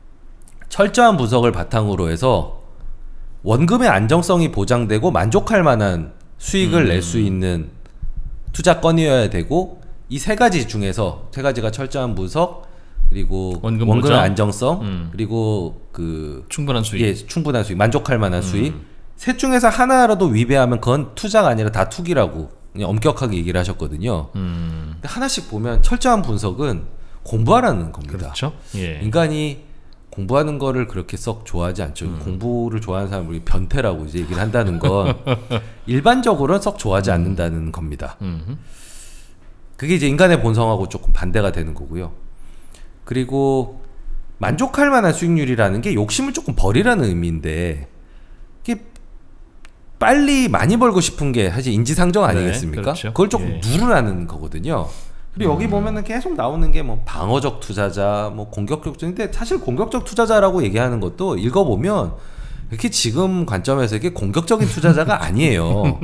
철저한 분석을 바탕으로 해서 원금의 안정성이 보장되고 만족할 만한 수익을 음. 낼 수 있는 투자건이어야 되고 이 세 가지 중에서 세 가지가 철저한 분석 그리고 원금 원금의 보장? 안정성 음. 그리고 그 충분한 수익. 예, 충분한 수익, 만족할 만한 음. 수익. 셋 중에서 하나라도 위배하면 그건 투자가 아니라 다 투기라고 그냥 엄격하게 얘기를 하셨거든요. 음. 근데 하나씩 보면 철저한 분석은 공부하라는 겁니다. 그렇죠. 예. 인간이 공부하는 거를 그렇게 썩 좋아하지 않죠. 음. 공부를 좋아하는 사람을 우리 변태라고 이제 얘기를 한다는 건 일반적으로는 썩 좋아하지 않는다는 겁니다. 음. 그게 이제 인간의 본성하고 조금 반대가 되는 거고요. 그리고 만족할 만한 수익률이라는 게 욕심을 조금 버리라는 의미인데 이게 빨리 많이 벌고 싶은 게 사실 인지상정 아니겠습니까? 네, 그렇죠. 그걸 조금 예. 누르라는 거거든요. 그리고 여기 음. 보면은 계속 나오는 게 뭐 방어적 투자자, 뭐 공격적 투자인데 사실 공격적 투자자라고 얘기하는 것도 읽어보면 이렇게 지금 관점에서 이게 공격적인 투자자가 아니에요.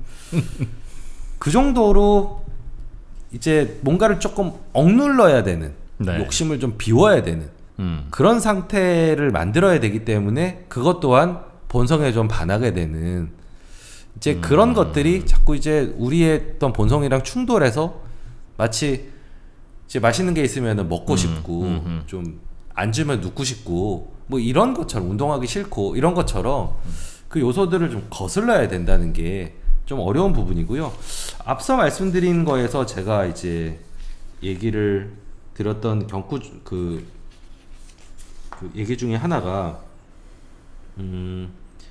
그 정도로 이제 뭔가를 조금 억눌러야 되는 네. 욕심을 좀 비워야 되는 음. 그런 상태를 만들어야 되기 때문에 그것 또한 본성에 좀 반하게 되는 이제 음. 그런 것들이 자꾸 이제 우리의 어떤 본성이랑 충돌해서 마치 이제 맛있는 게 있으면 먹고 음, 싶고 음, 음. 좀 앉으면 눕고 싶고 뭐 이런 것처럼 운동하기 싫고 이런 것처럼 그 요소들을 좀 거슬러야 된다는 게 좀 어려운 부분이고요. 앞서 말씀드린 거에서 제가 이제 얘기를 들었던 경구 그, 그 얘기 중에 하나가 음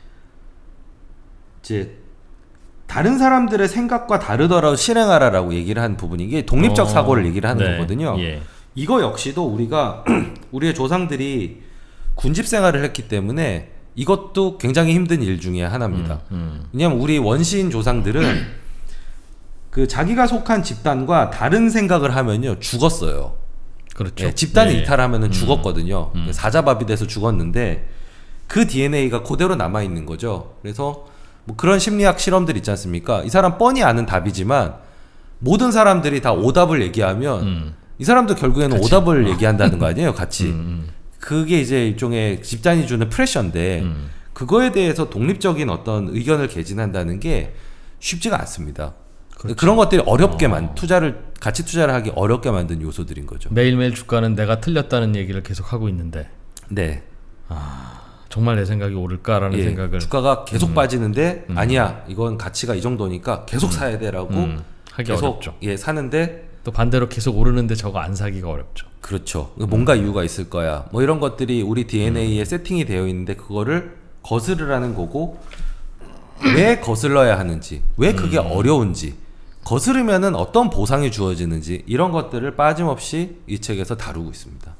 이제 다른 사람들의 생각과 다르더라도 실행하라라고 얘기를 한 부분이 이게 독립적 어, 사고를 얘기를 하는 네. 거거든요. 예. 이거 역시도 우리가 우리의 조상들이 군집 생활을 했기 때문에 이것도 굉장히 힘든 일 중에 하나입니다. 음, 음. 왜냐하면 우리 원시인 조상들은 그 자기가 속한 집단과 다른 생각을 하면요 죽었어요. 그렇죠. 예, 집단을 예. 이탈하면은 음. 죽었거든요. 음. 사자밥이 돼서 죽었는데 그 디엔에이가 그대로 남아 있는 거죠. 그래서 뭐 그런 심리학 실험들 있지 않습니까? 이 사람 뻔히 아는 답이지만 모든 사람들이 다 오답을 얘기하면 음. 이 사람도 결국에는 같이. 오답을 어. 얘기한다는 거 아니에요, 같이. 음, 음. 그게 이제 일종의 집단이 주는 프레셔인데 음. 그거에 대해서 독립적인 어떤 의견을 개진한다는 게 쉽지가 않습니다. 그렇죠. 그런 것들이 어렵게 어. 만 투자를 가치 투자를 하기 어렵게 만든 요소들인 거죠. 매일매일 주가는 내가 틀렸다는 얘기를 계속 하고 있는데 네. 아, 정말 내 생각이 옳을까라는 예, 생각을 주가가 계속 음. 빠지는데 음. 아니야 이건 가치가 이 정도니까 계속 사야 돼라고 음, 하기 계속 어렵죠. 예 사는데 또 반대로 계속 오르는데 저거 안 사기가 어렵죠. 그렇죠. 뭔가 이유가 있을 거야. 뭐 이런 것들이 우리 디엔에이에 음. 세팅이 되어 있는데 그거를 거스르라는 거고 왜 거슬러야 하는지, 왜 그게 음. 어려운지, 거스르면은 어떤 보상이 주어지는지 이런 것들을 빠짐없이 이 책에서 다루고 있습니다.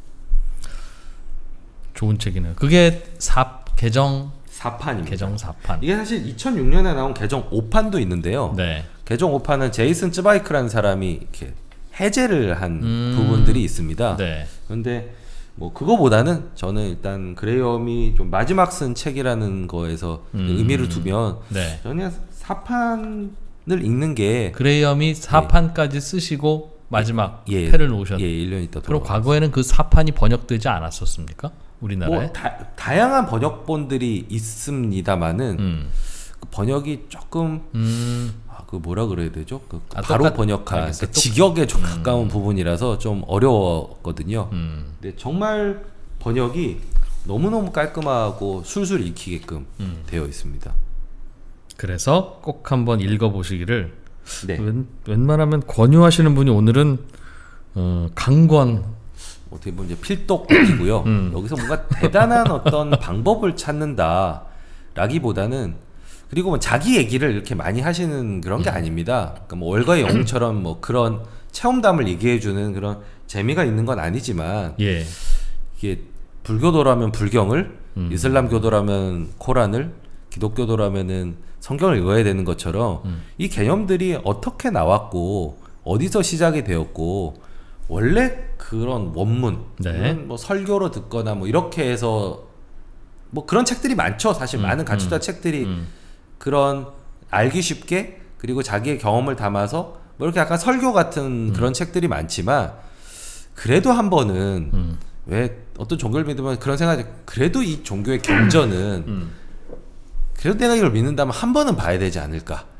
좋은 책이네요. 그게 사 개정 사판입니다. 개정 사판. 이게 사실 이천육 년에 나온 개정 오 판도 있는데요. 네. 개정 오 판은 제이슨 쯔바이크라는 사람이 이렇게 해제를 한 음. 부분들이 있습니다. 네. 그런데 뭐 그거보다는 저는 일단 그레이엄이 좀 마지막 쓴 책이라는 거에서 음. 의미를 두면 네. 저는 사판을 읽는 게 그레이엄이 사판까지 쓰시고 마지막 예, 패를 놓으셨. 예, 일 년 있다 그럼 돌아가셨어요. 과거에는 그 사판이 번역되지 않았었습니까? 우리나라에? 뭐 다, 다양한 번역본들이 있습니다만은 음. 그 번역이 조금 음. 아, 그 뭐라 그래야 되죠? 그 아, 바로 똑같- 번역한 알겠어요. 그 직역에 좀 가까운 부분이라서 좀 어려웠거든요. 음. 근데 정말 번역이 너무너무 깔끔하고 술술 익히게끔 음. 되어 있습니다. 그래서 꼭 한번 읽어보시기를. 네. 웬, 웬만하면 권유하시는 분이 오늘은 어, 강권. 어떻게 보면 이제 필독이고요. 음. 여기서 뭔가 대단한 어떤 방법을 찾는다라기보다는 그리고 뭐 자기 얘기를 이렇게 많이 하시는 그런 게 음. 아닙니다. 그러니까 뭐 월가의 영웅처럼 뭐 그런 체험담을 얘기해주는 그런 재미가 있는 건 아니지만 예. 이게 불교도라면 불경을, 음. 이슬람교도라면 코란을, 기독교도라면은 성경을 읽어야 되는 것처럼 음. 이 개념들이 어떻게 나왔고 어디서 시작이 되었고 원래 그런 원문, 네. 그런 뭐 설교로 듣거나 뭐 이렇게 해서 뭐 그런 책들이 많죠. 사실 음, 많은 가치투자 음, 책들이 음. 그런 알기 쉽게 그리고 자기의 경험을 담아서 뭐 이렇게 약간 설교 같은 음. 그런 책들이 많지만 그래도 한 번은 음. 왜 어떤 종교를 믿으면 그런 생각이 그래도 이 종교의 경전은 음. 그래도 내가 이걸 믿는다면 한 번은 봐야 되지 않을까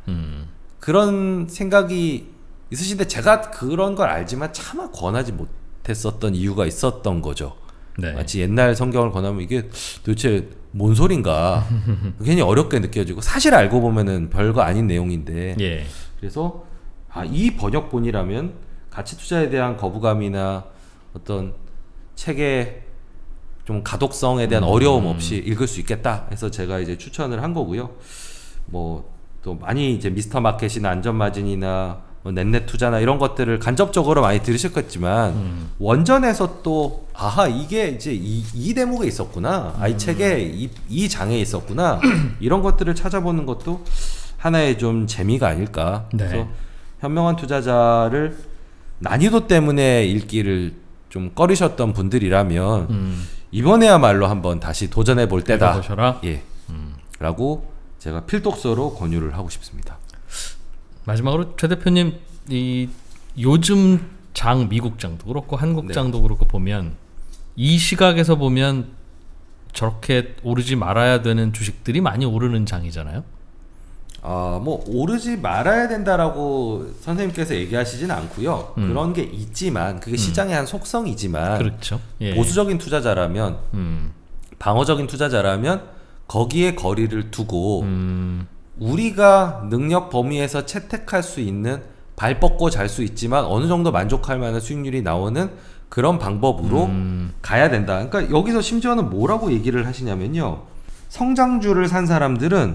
음. 그런 생각이 있으신데 제가 그런 걸 알지만 차마 권하지 못했었던 이유가 있었던 거죠. 네. 마치 옛날 성경을 권하면 이게 도대체 뭔 소린가 괜히 어렵게 느껴지고 사실 알고 보면은 별거 아닌 내용인데 예. 그래서 아, 이 번역본이라면 가치 투자에 대한 거부감이나 어떤 책의 좀 가독성에 대한 음. 어려움 없이 읽을 수 있겠다 해서 제가 이제 추천을 한 거고요. 뭐 또 많이 이제 미스터 마켓이나 안전마진이나 뭐 넷넷 투자나 이런 것들을 간접적으로 많이 들으셨겠지만 음. 원전에서 또 아하 이게 이제 이, 이 대목에 있었구나 음. 아, 이 책에 이, 이 장에 있었구나 이런 것들을 찾아보는 것도 하나의 좀 재미가 아닐까. 네. 그래서 현명한 투자자를 난이도 때문에 읽기를 좀 꺼리셨던 분들이라면 음. 이번에야말로 한번 다시 도전해 볼 때다. 읽어보셔라. 예. 음. 라고 제가 필독서로 권유를 하고 싶습니다. 마지막으로 최 대표님 이 요즘 장 미국 장도 그렇고 한국 네. 장도 그렇고 보면 이 시각에서 보면 저렇게 오르지 말아야 되는 주식들이 많이 오르는 장이잖아요. 아, 뭐 오르지 말아야 된다라고 선생님께서 얘기하시진 않고요. 음. 그런 게 있지만 그게 시장의 음. 한 속성이지만 그렇죠. 예. 보수적인 투자자라면 음. 방어적인 투자자라면 거기에 거리를 두고 음. 우리가 능력 범위에서 채택할 수 있는 발 뻗고 잘 수 있지만 어느 정도 만족할 만한 수익률이 나오는 그런 방법으로 음. 가야 된다. 그러니까 여기서 심지어는 뭐라고 얘기를 하시냐면요. 성장주를 산 사람들은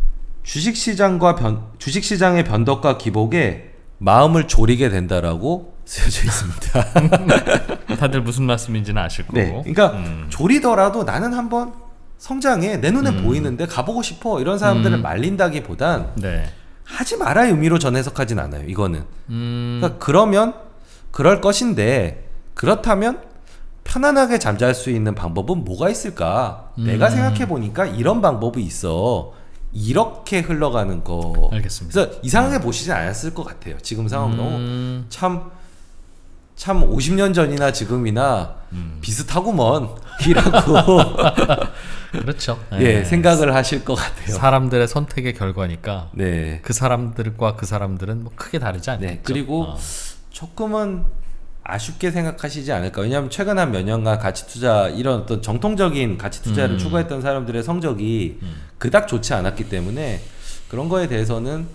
주식시장과 변, 주식시장의 변덕과 기복에 마음을 졸이게 된다라고 쓰여져 있습니다. 다들 무슨 말씀인지는 아실 거고. 네, 그러니까 음. 졸이더라도 나는 한번 성장해 내 눈에 음. 보이는데 가보고 싶어 이런 사람들을 음. 말린다기보단 네. 하지 말아의 의미로 전 해석하진 않아요. 이거는 음. 그러니까 그러면 그럴 것인데 그렇다면 편안하게 잠잘 수 있는 방법은 뭐가 있을까? 음. 내가 생각해 보니까 이런 방법이 있어. 이렇게 흘러가는 거. 알겠습니다. 그래서 이상하게 음. 보시진 않았을 것 같아요. 지금 상황 너무 음. 참, 참 오십 년 전이나 지금이나 음. 비슷하구먼 이라고 그렇죠. 예, 네. 생각을 하실 것 같아요. 사람들의 선택의 결과니까. 네. 그 사람들과 그 사람들은 뭐 크게 다르지 않죠. 네. 그리고 어. 조금은 아쉽게 생각하시지 않을까. 왜냐하면 최근 한 몇 년간 가치 투자 이런 어떤 정통적인 가치 투자를 음. 추구했던 사람들의 성적이 음. 그닥 좋지 않았기 때문에 그런 거에 대해서는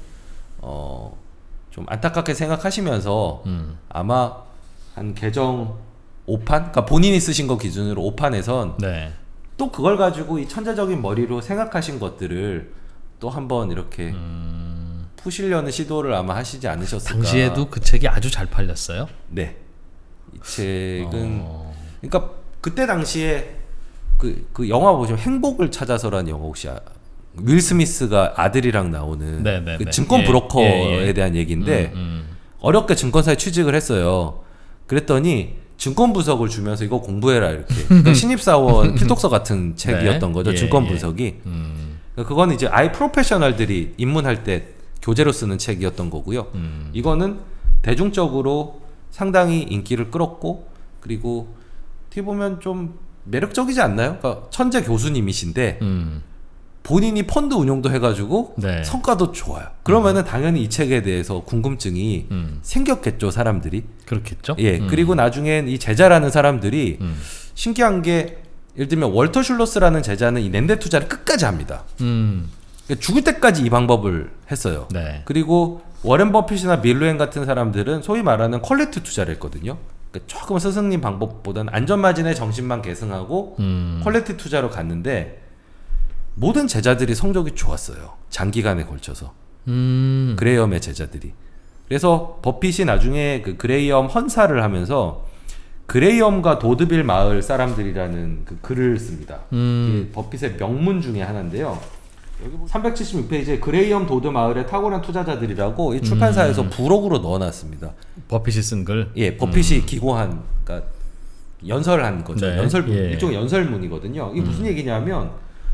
어, 좀 안타깝게 생각하시면서 음. 아마 한 계정 오 판, 그러니까 본인이 쓰신 거 기준으로 오 판에선 네. 또 그걸 가지고 이 천재적인 머리로 생각하신 것들을 또 한번 이렇게 음... 푸시려는 시도를 아마 하시지 않으셨을까. 당시에도 그 책이 아주 잘 팔렸어요? 네. 이 책은 어... 그러니까 그때 당시에 그, 그 영화 보시면 행복을 찾아서라는 영화 혹시 아, 윌 스미스가 아들이랑 나오는 그 증권 브로커에 예, 예, 예. 대한 얘기인데 음, 음. 어렵게 증권사에 취직을 했어요. 그랬더니 증권 분석을 주면서 이거 공부해라 이렇게. 그러니까 신입사원 필독서 같은 책이었던 네. 거죠. 예, 증권 예. 분석이. 음. 그러니까 그거는 이제 아예 프로페셔널들이 입문할 때 교재로 쓰는 책이었던 거고요. 음. 이거는 대중적으로 상당히 인기를 끌었고 그리고 어떻게 보면 좀 매력적이지 않나요? 그러니까 천재 교수님이신데 음. 본인이 펀드 운용도 해가지고 네. 성과도 좋아요. 그러면은 음. 당연히 이 책에 대해서 궁금증이 음. 생겼겠죠, 사람들이. 그렇겠죠. 예. 음. 그리고 나중엔 이 제자라는 사람들이 음. 신기한 게 예를 들면 월터 슐러스라는 제자는 이 낸데 투자를 끝까지 합니다. 음. 그러니까 죽을 때까지 이 방법을 했어요. 네. 그리고 워렌 버핏이나 밀루엔 같은 사람들은 소위 말하는 퀄리티 투자를 했거든요. 그러니까 조금 스승님 방법보다는 안전마진의 정신만 계승하고 음. 퀄리티 투자로 갔는데 모든 제자들이 성적이 좋았어요. 장기간에 걸쳐서. 음. 그레이엄의 제자들이. 그래서 버핏이 나중에 그 그레이엄 헌사를 하면서 그레이엄과 도드빌 마을 사람들이라는 그 글을 씁니다. 음. 버핏의 명문 중에 하나인데요. 여기 삼백칠십육 페이지에 그레이엄 도드 마을의 탁월한 투자자들이라고 이 출판사에서 음. 부록으로 넣어놨습니다. 버핏이 쓴 글? 예, 버핏이 음. 기고한, 그러니까 연설한 거죠. 네. 연설문, 예. 일종의 연설문이거든요. 이게 무슨 음. 얘기냐면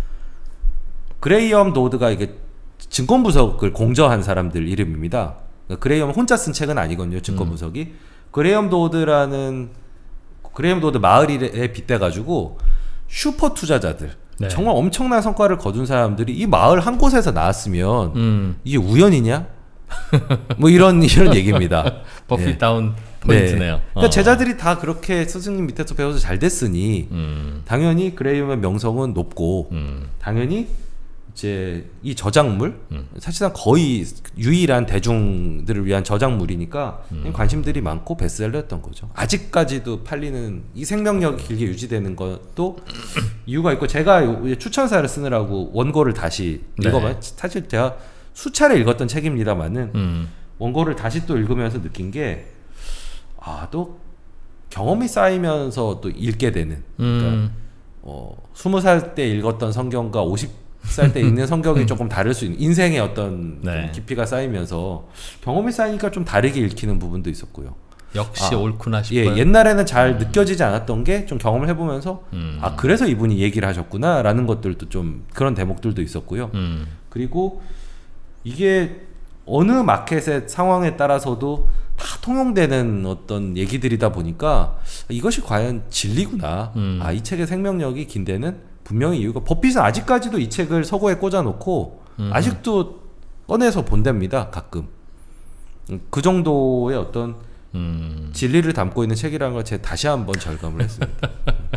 그레이엄 도드가 이게 증권 분석을 공저한 사람들 이름입니다. 그러니까 그레이엄 혼자 쓴 책은 아니거든요. 증권 분석이. 음. 그레이엄 도드라는 그레이엄 도드 마을에 빗대가지고 슈퍼 투자자들, 네. 정말 엄청난 성과를 거둔 사람들이 이 마을 한 곳에서 나왔으면 음. 이게 우연이냐? 뭐 이런 이런 얘기입니다. 버핏 네. 다운 포인트네요. 네. 그러니까 어. 제자들이 다 그렇게 스승님 밑에서 배워서 잘 됐으니 음. 당연히 그레이엄의 명성은 높고 음. 당연히 이제 이 저작물 음. 사실상 거의 유일한 대중들을 위한 저작물이니까 음. 관심들이 많고 베스트셀러였던 거죠. 아직까지도 팔리는 이 생명력이 길게 유지되는 것도 이유가 있고 제가 추천사를 쓰느라고 원고를 다시 네. 읽어봐요. 사실 제가 수차례 읽었던 책입니다만은 음. 원고를 다시 또 읽으면서 느낀 게 아, 또 경험이 쌓이면서 또 읽게 되는 그러니까 음. 어, 스무 살 때 읽었던 성경과 오십 살 때 읽는 성경이 조금 다를 수 있는 인생의 어떤 네. 깊이가 쌓이면서 경험이 쌓이니까 좀 다르게 읽히는 부분도 있었고요. 역시 아, 옳구나 예, 싶어요. 옛날에는 잘 음. 느껴지지 않았던 게 좀 경험을 해보면서 음. 아 그래서 이분이 얘기를 하셨구나 라는 것들도 좀 그런 대목들도 있었고요. 음. 그리고 이게 어느 마켓의 상황에 따라서도 다 통용되는 어떤 얘기들이다 보니까 이것이 과연 진리구나. 음. 아, 이 책의 생명력이 긴 데는 분명히 이유가 버핏은 아직까지도 이 책을 서고에 꽂아놓고 음. 아직도 꺼내서 본답니다. 가끔. 그 정도의 어떤 음. 진리를 담고 있는 책이라는 걸 제가 다시 한번 절감을 했습니다.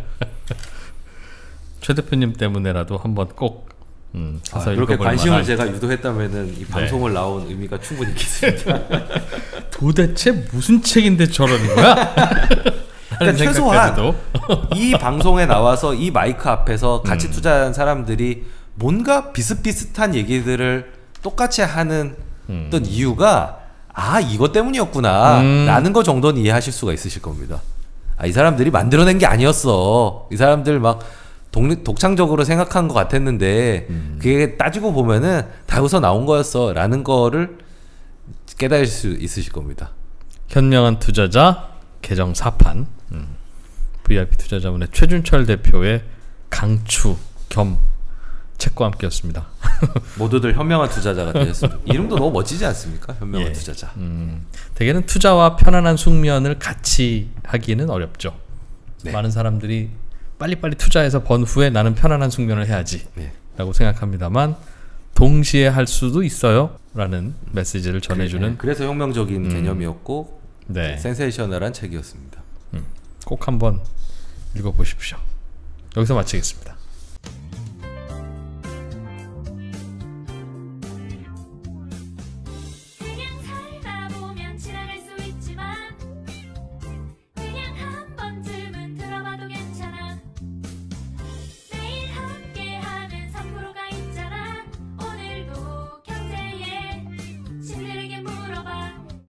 최 대표님 때문에라도 한번 꼭 음, 아, 그렇게 관심을 만한... 제가 유도했다면은 이 방송을 네. 나온 의미가 충분히 있겠습니다. 도대체 무슨 책인데 저러는 거야? 그러니까 최소한 이 방송에 나와서 이 마이크 앞에서 같이 음. 투자한 사람들이 뭔가 비슷비슷한 얘기들을 똑같이 하는 음. 어떤 이유가 아 이것 때문이었구나 음. 라는 거 정도는 이해하실 수가 있으실 겁니다. 아, 이 사람들이 만들어낸 게 아니었어. 이 사람들 막 독, 독창적으로 생각한 것 같았는데 음. 그게 따지고 보면은 다 여기서 나온 거였어 라는 거를 깨달을 수 있으실 겁니다. 현명한 투자자 개정 사 판 음. 브이아이피 투자자문의 최준철 대표의 강추 겸 책과 함께였습니다. 모두들 현명한 투자자가 되셨습니다. 이름도 너무 멋지지 않습니까? 현명한 예. 투자자. 음, 대개는 투자와 편안한 숙면을 같이 하기는 어렵죠. 네. 많은 사람들이 빨리빨리 투자해서 번 후에 나는 편안한 숙면을 해야지 네. 라고 생각합니다만 동시에 할 수도 있어요 라는 메시지를 전해주는 그래, 그래서 혁명적인 음. 개념이었고 네. 센세이셔널한 책이었습니다. 음, 꼭 한번 읽어보십시오. 여기서 마치겠습니다.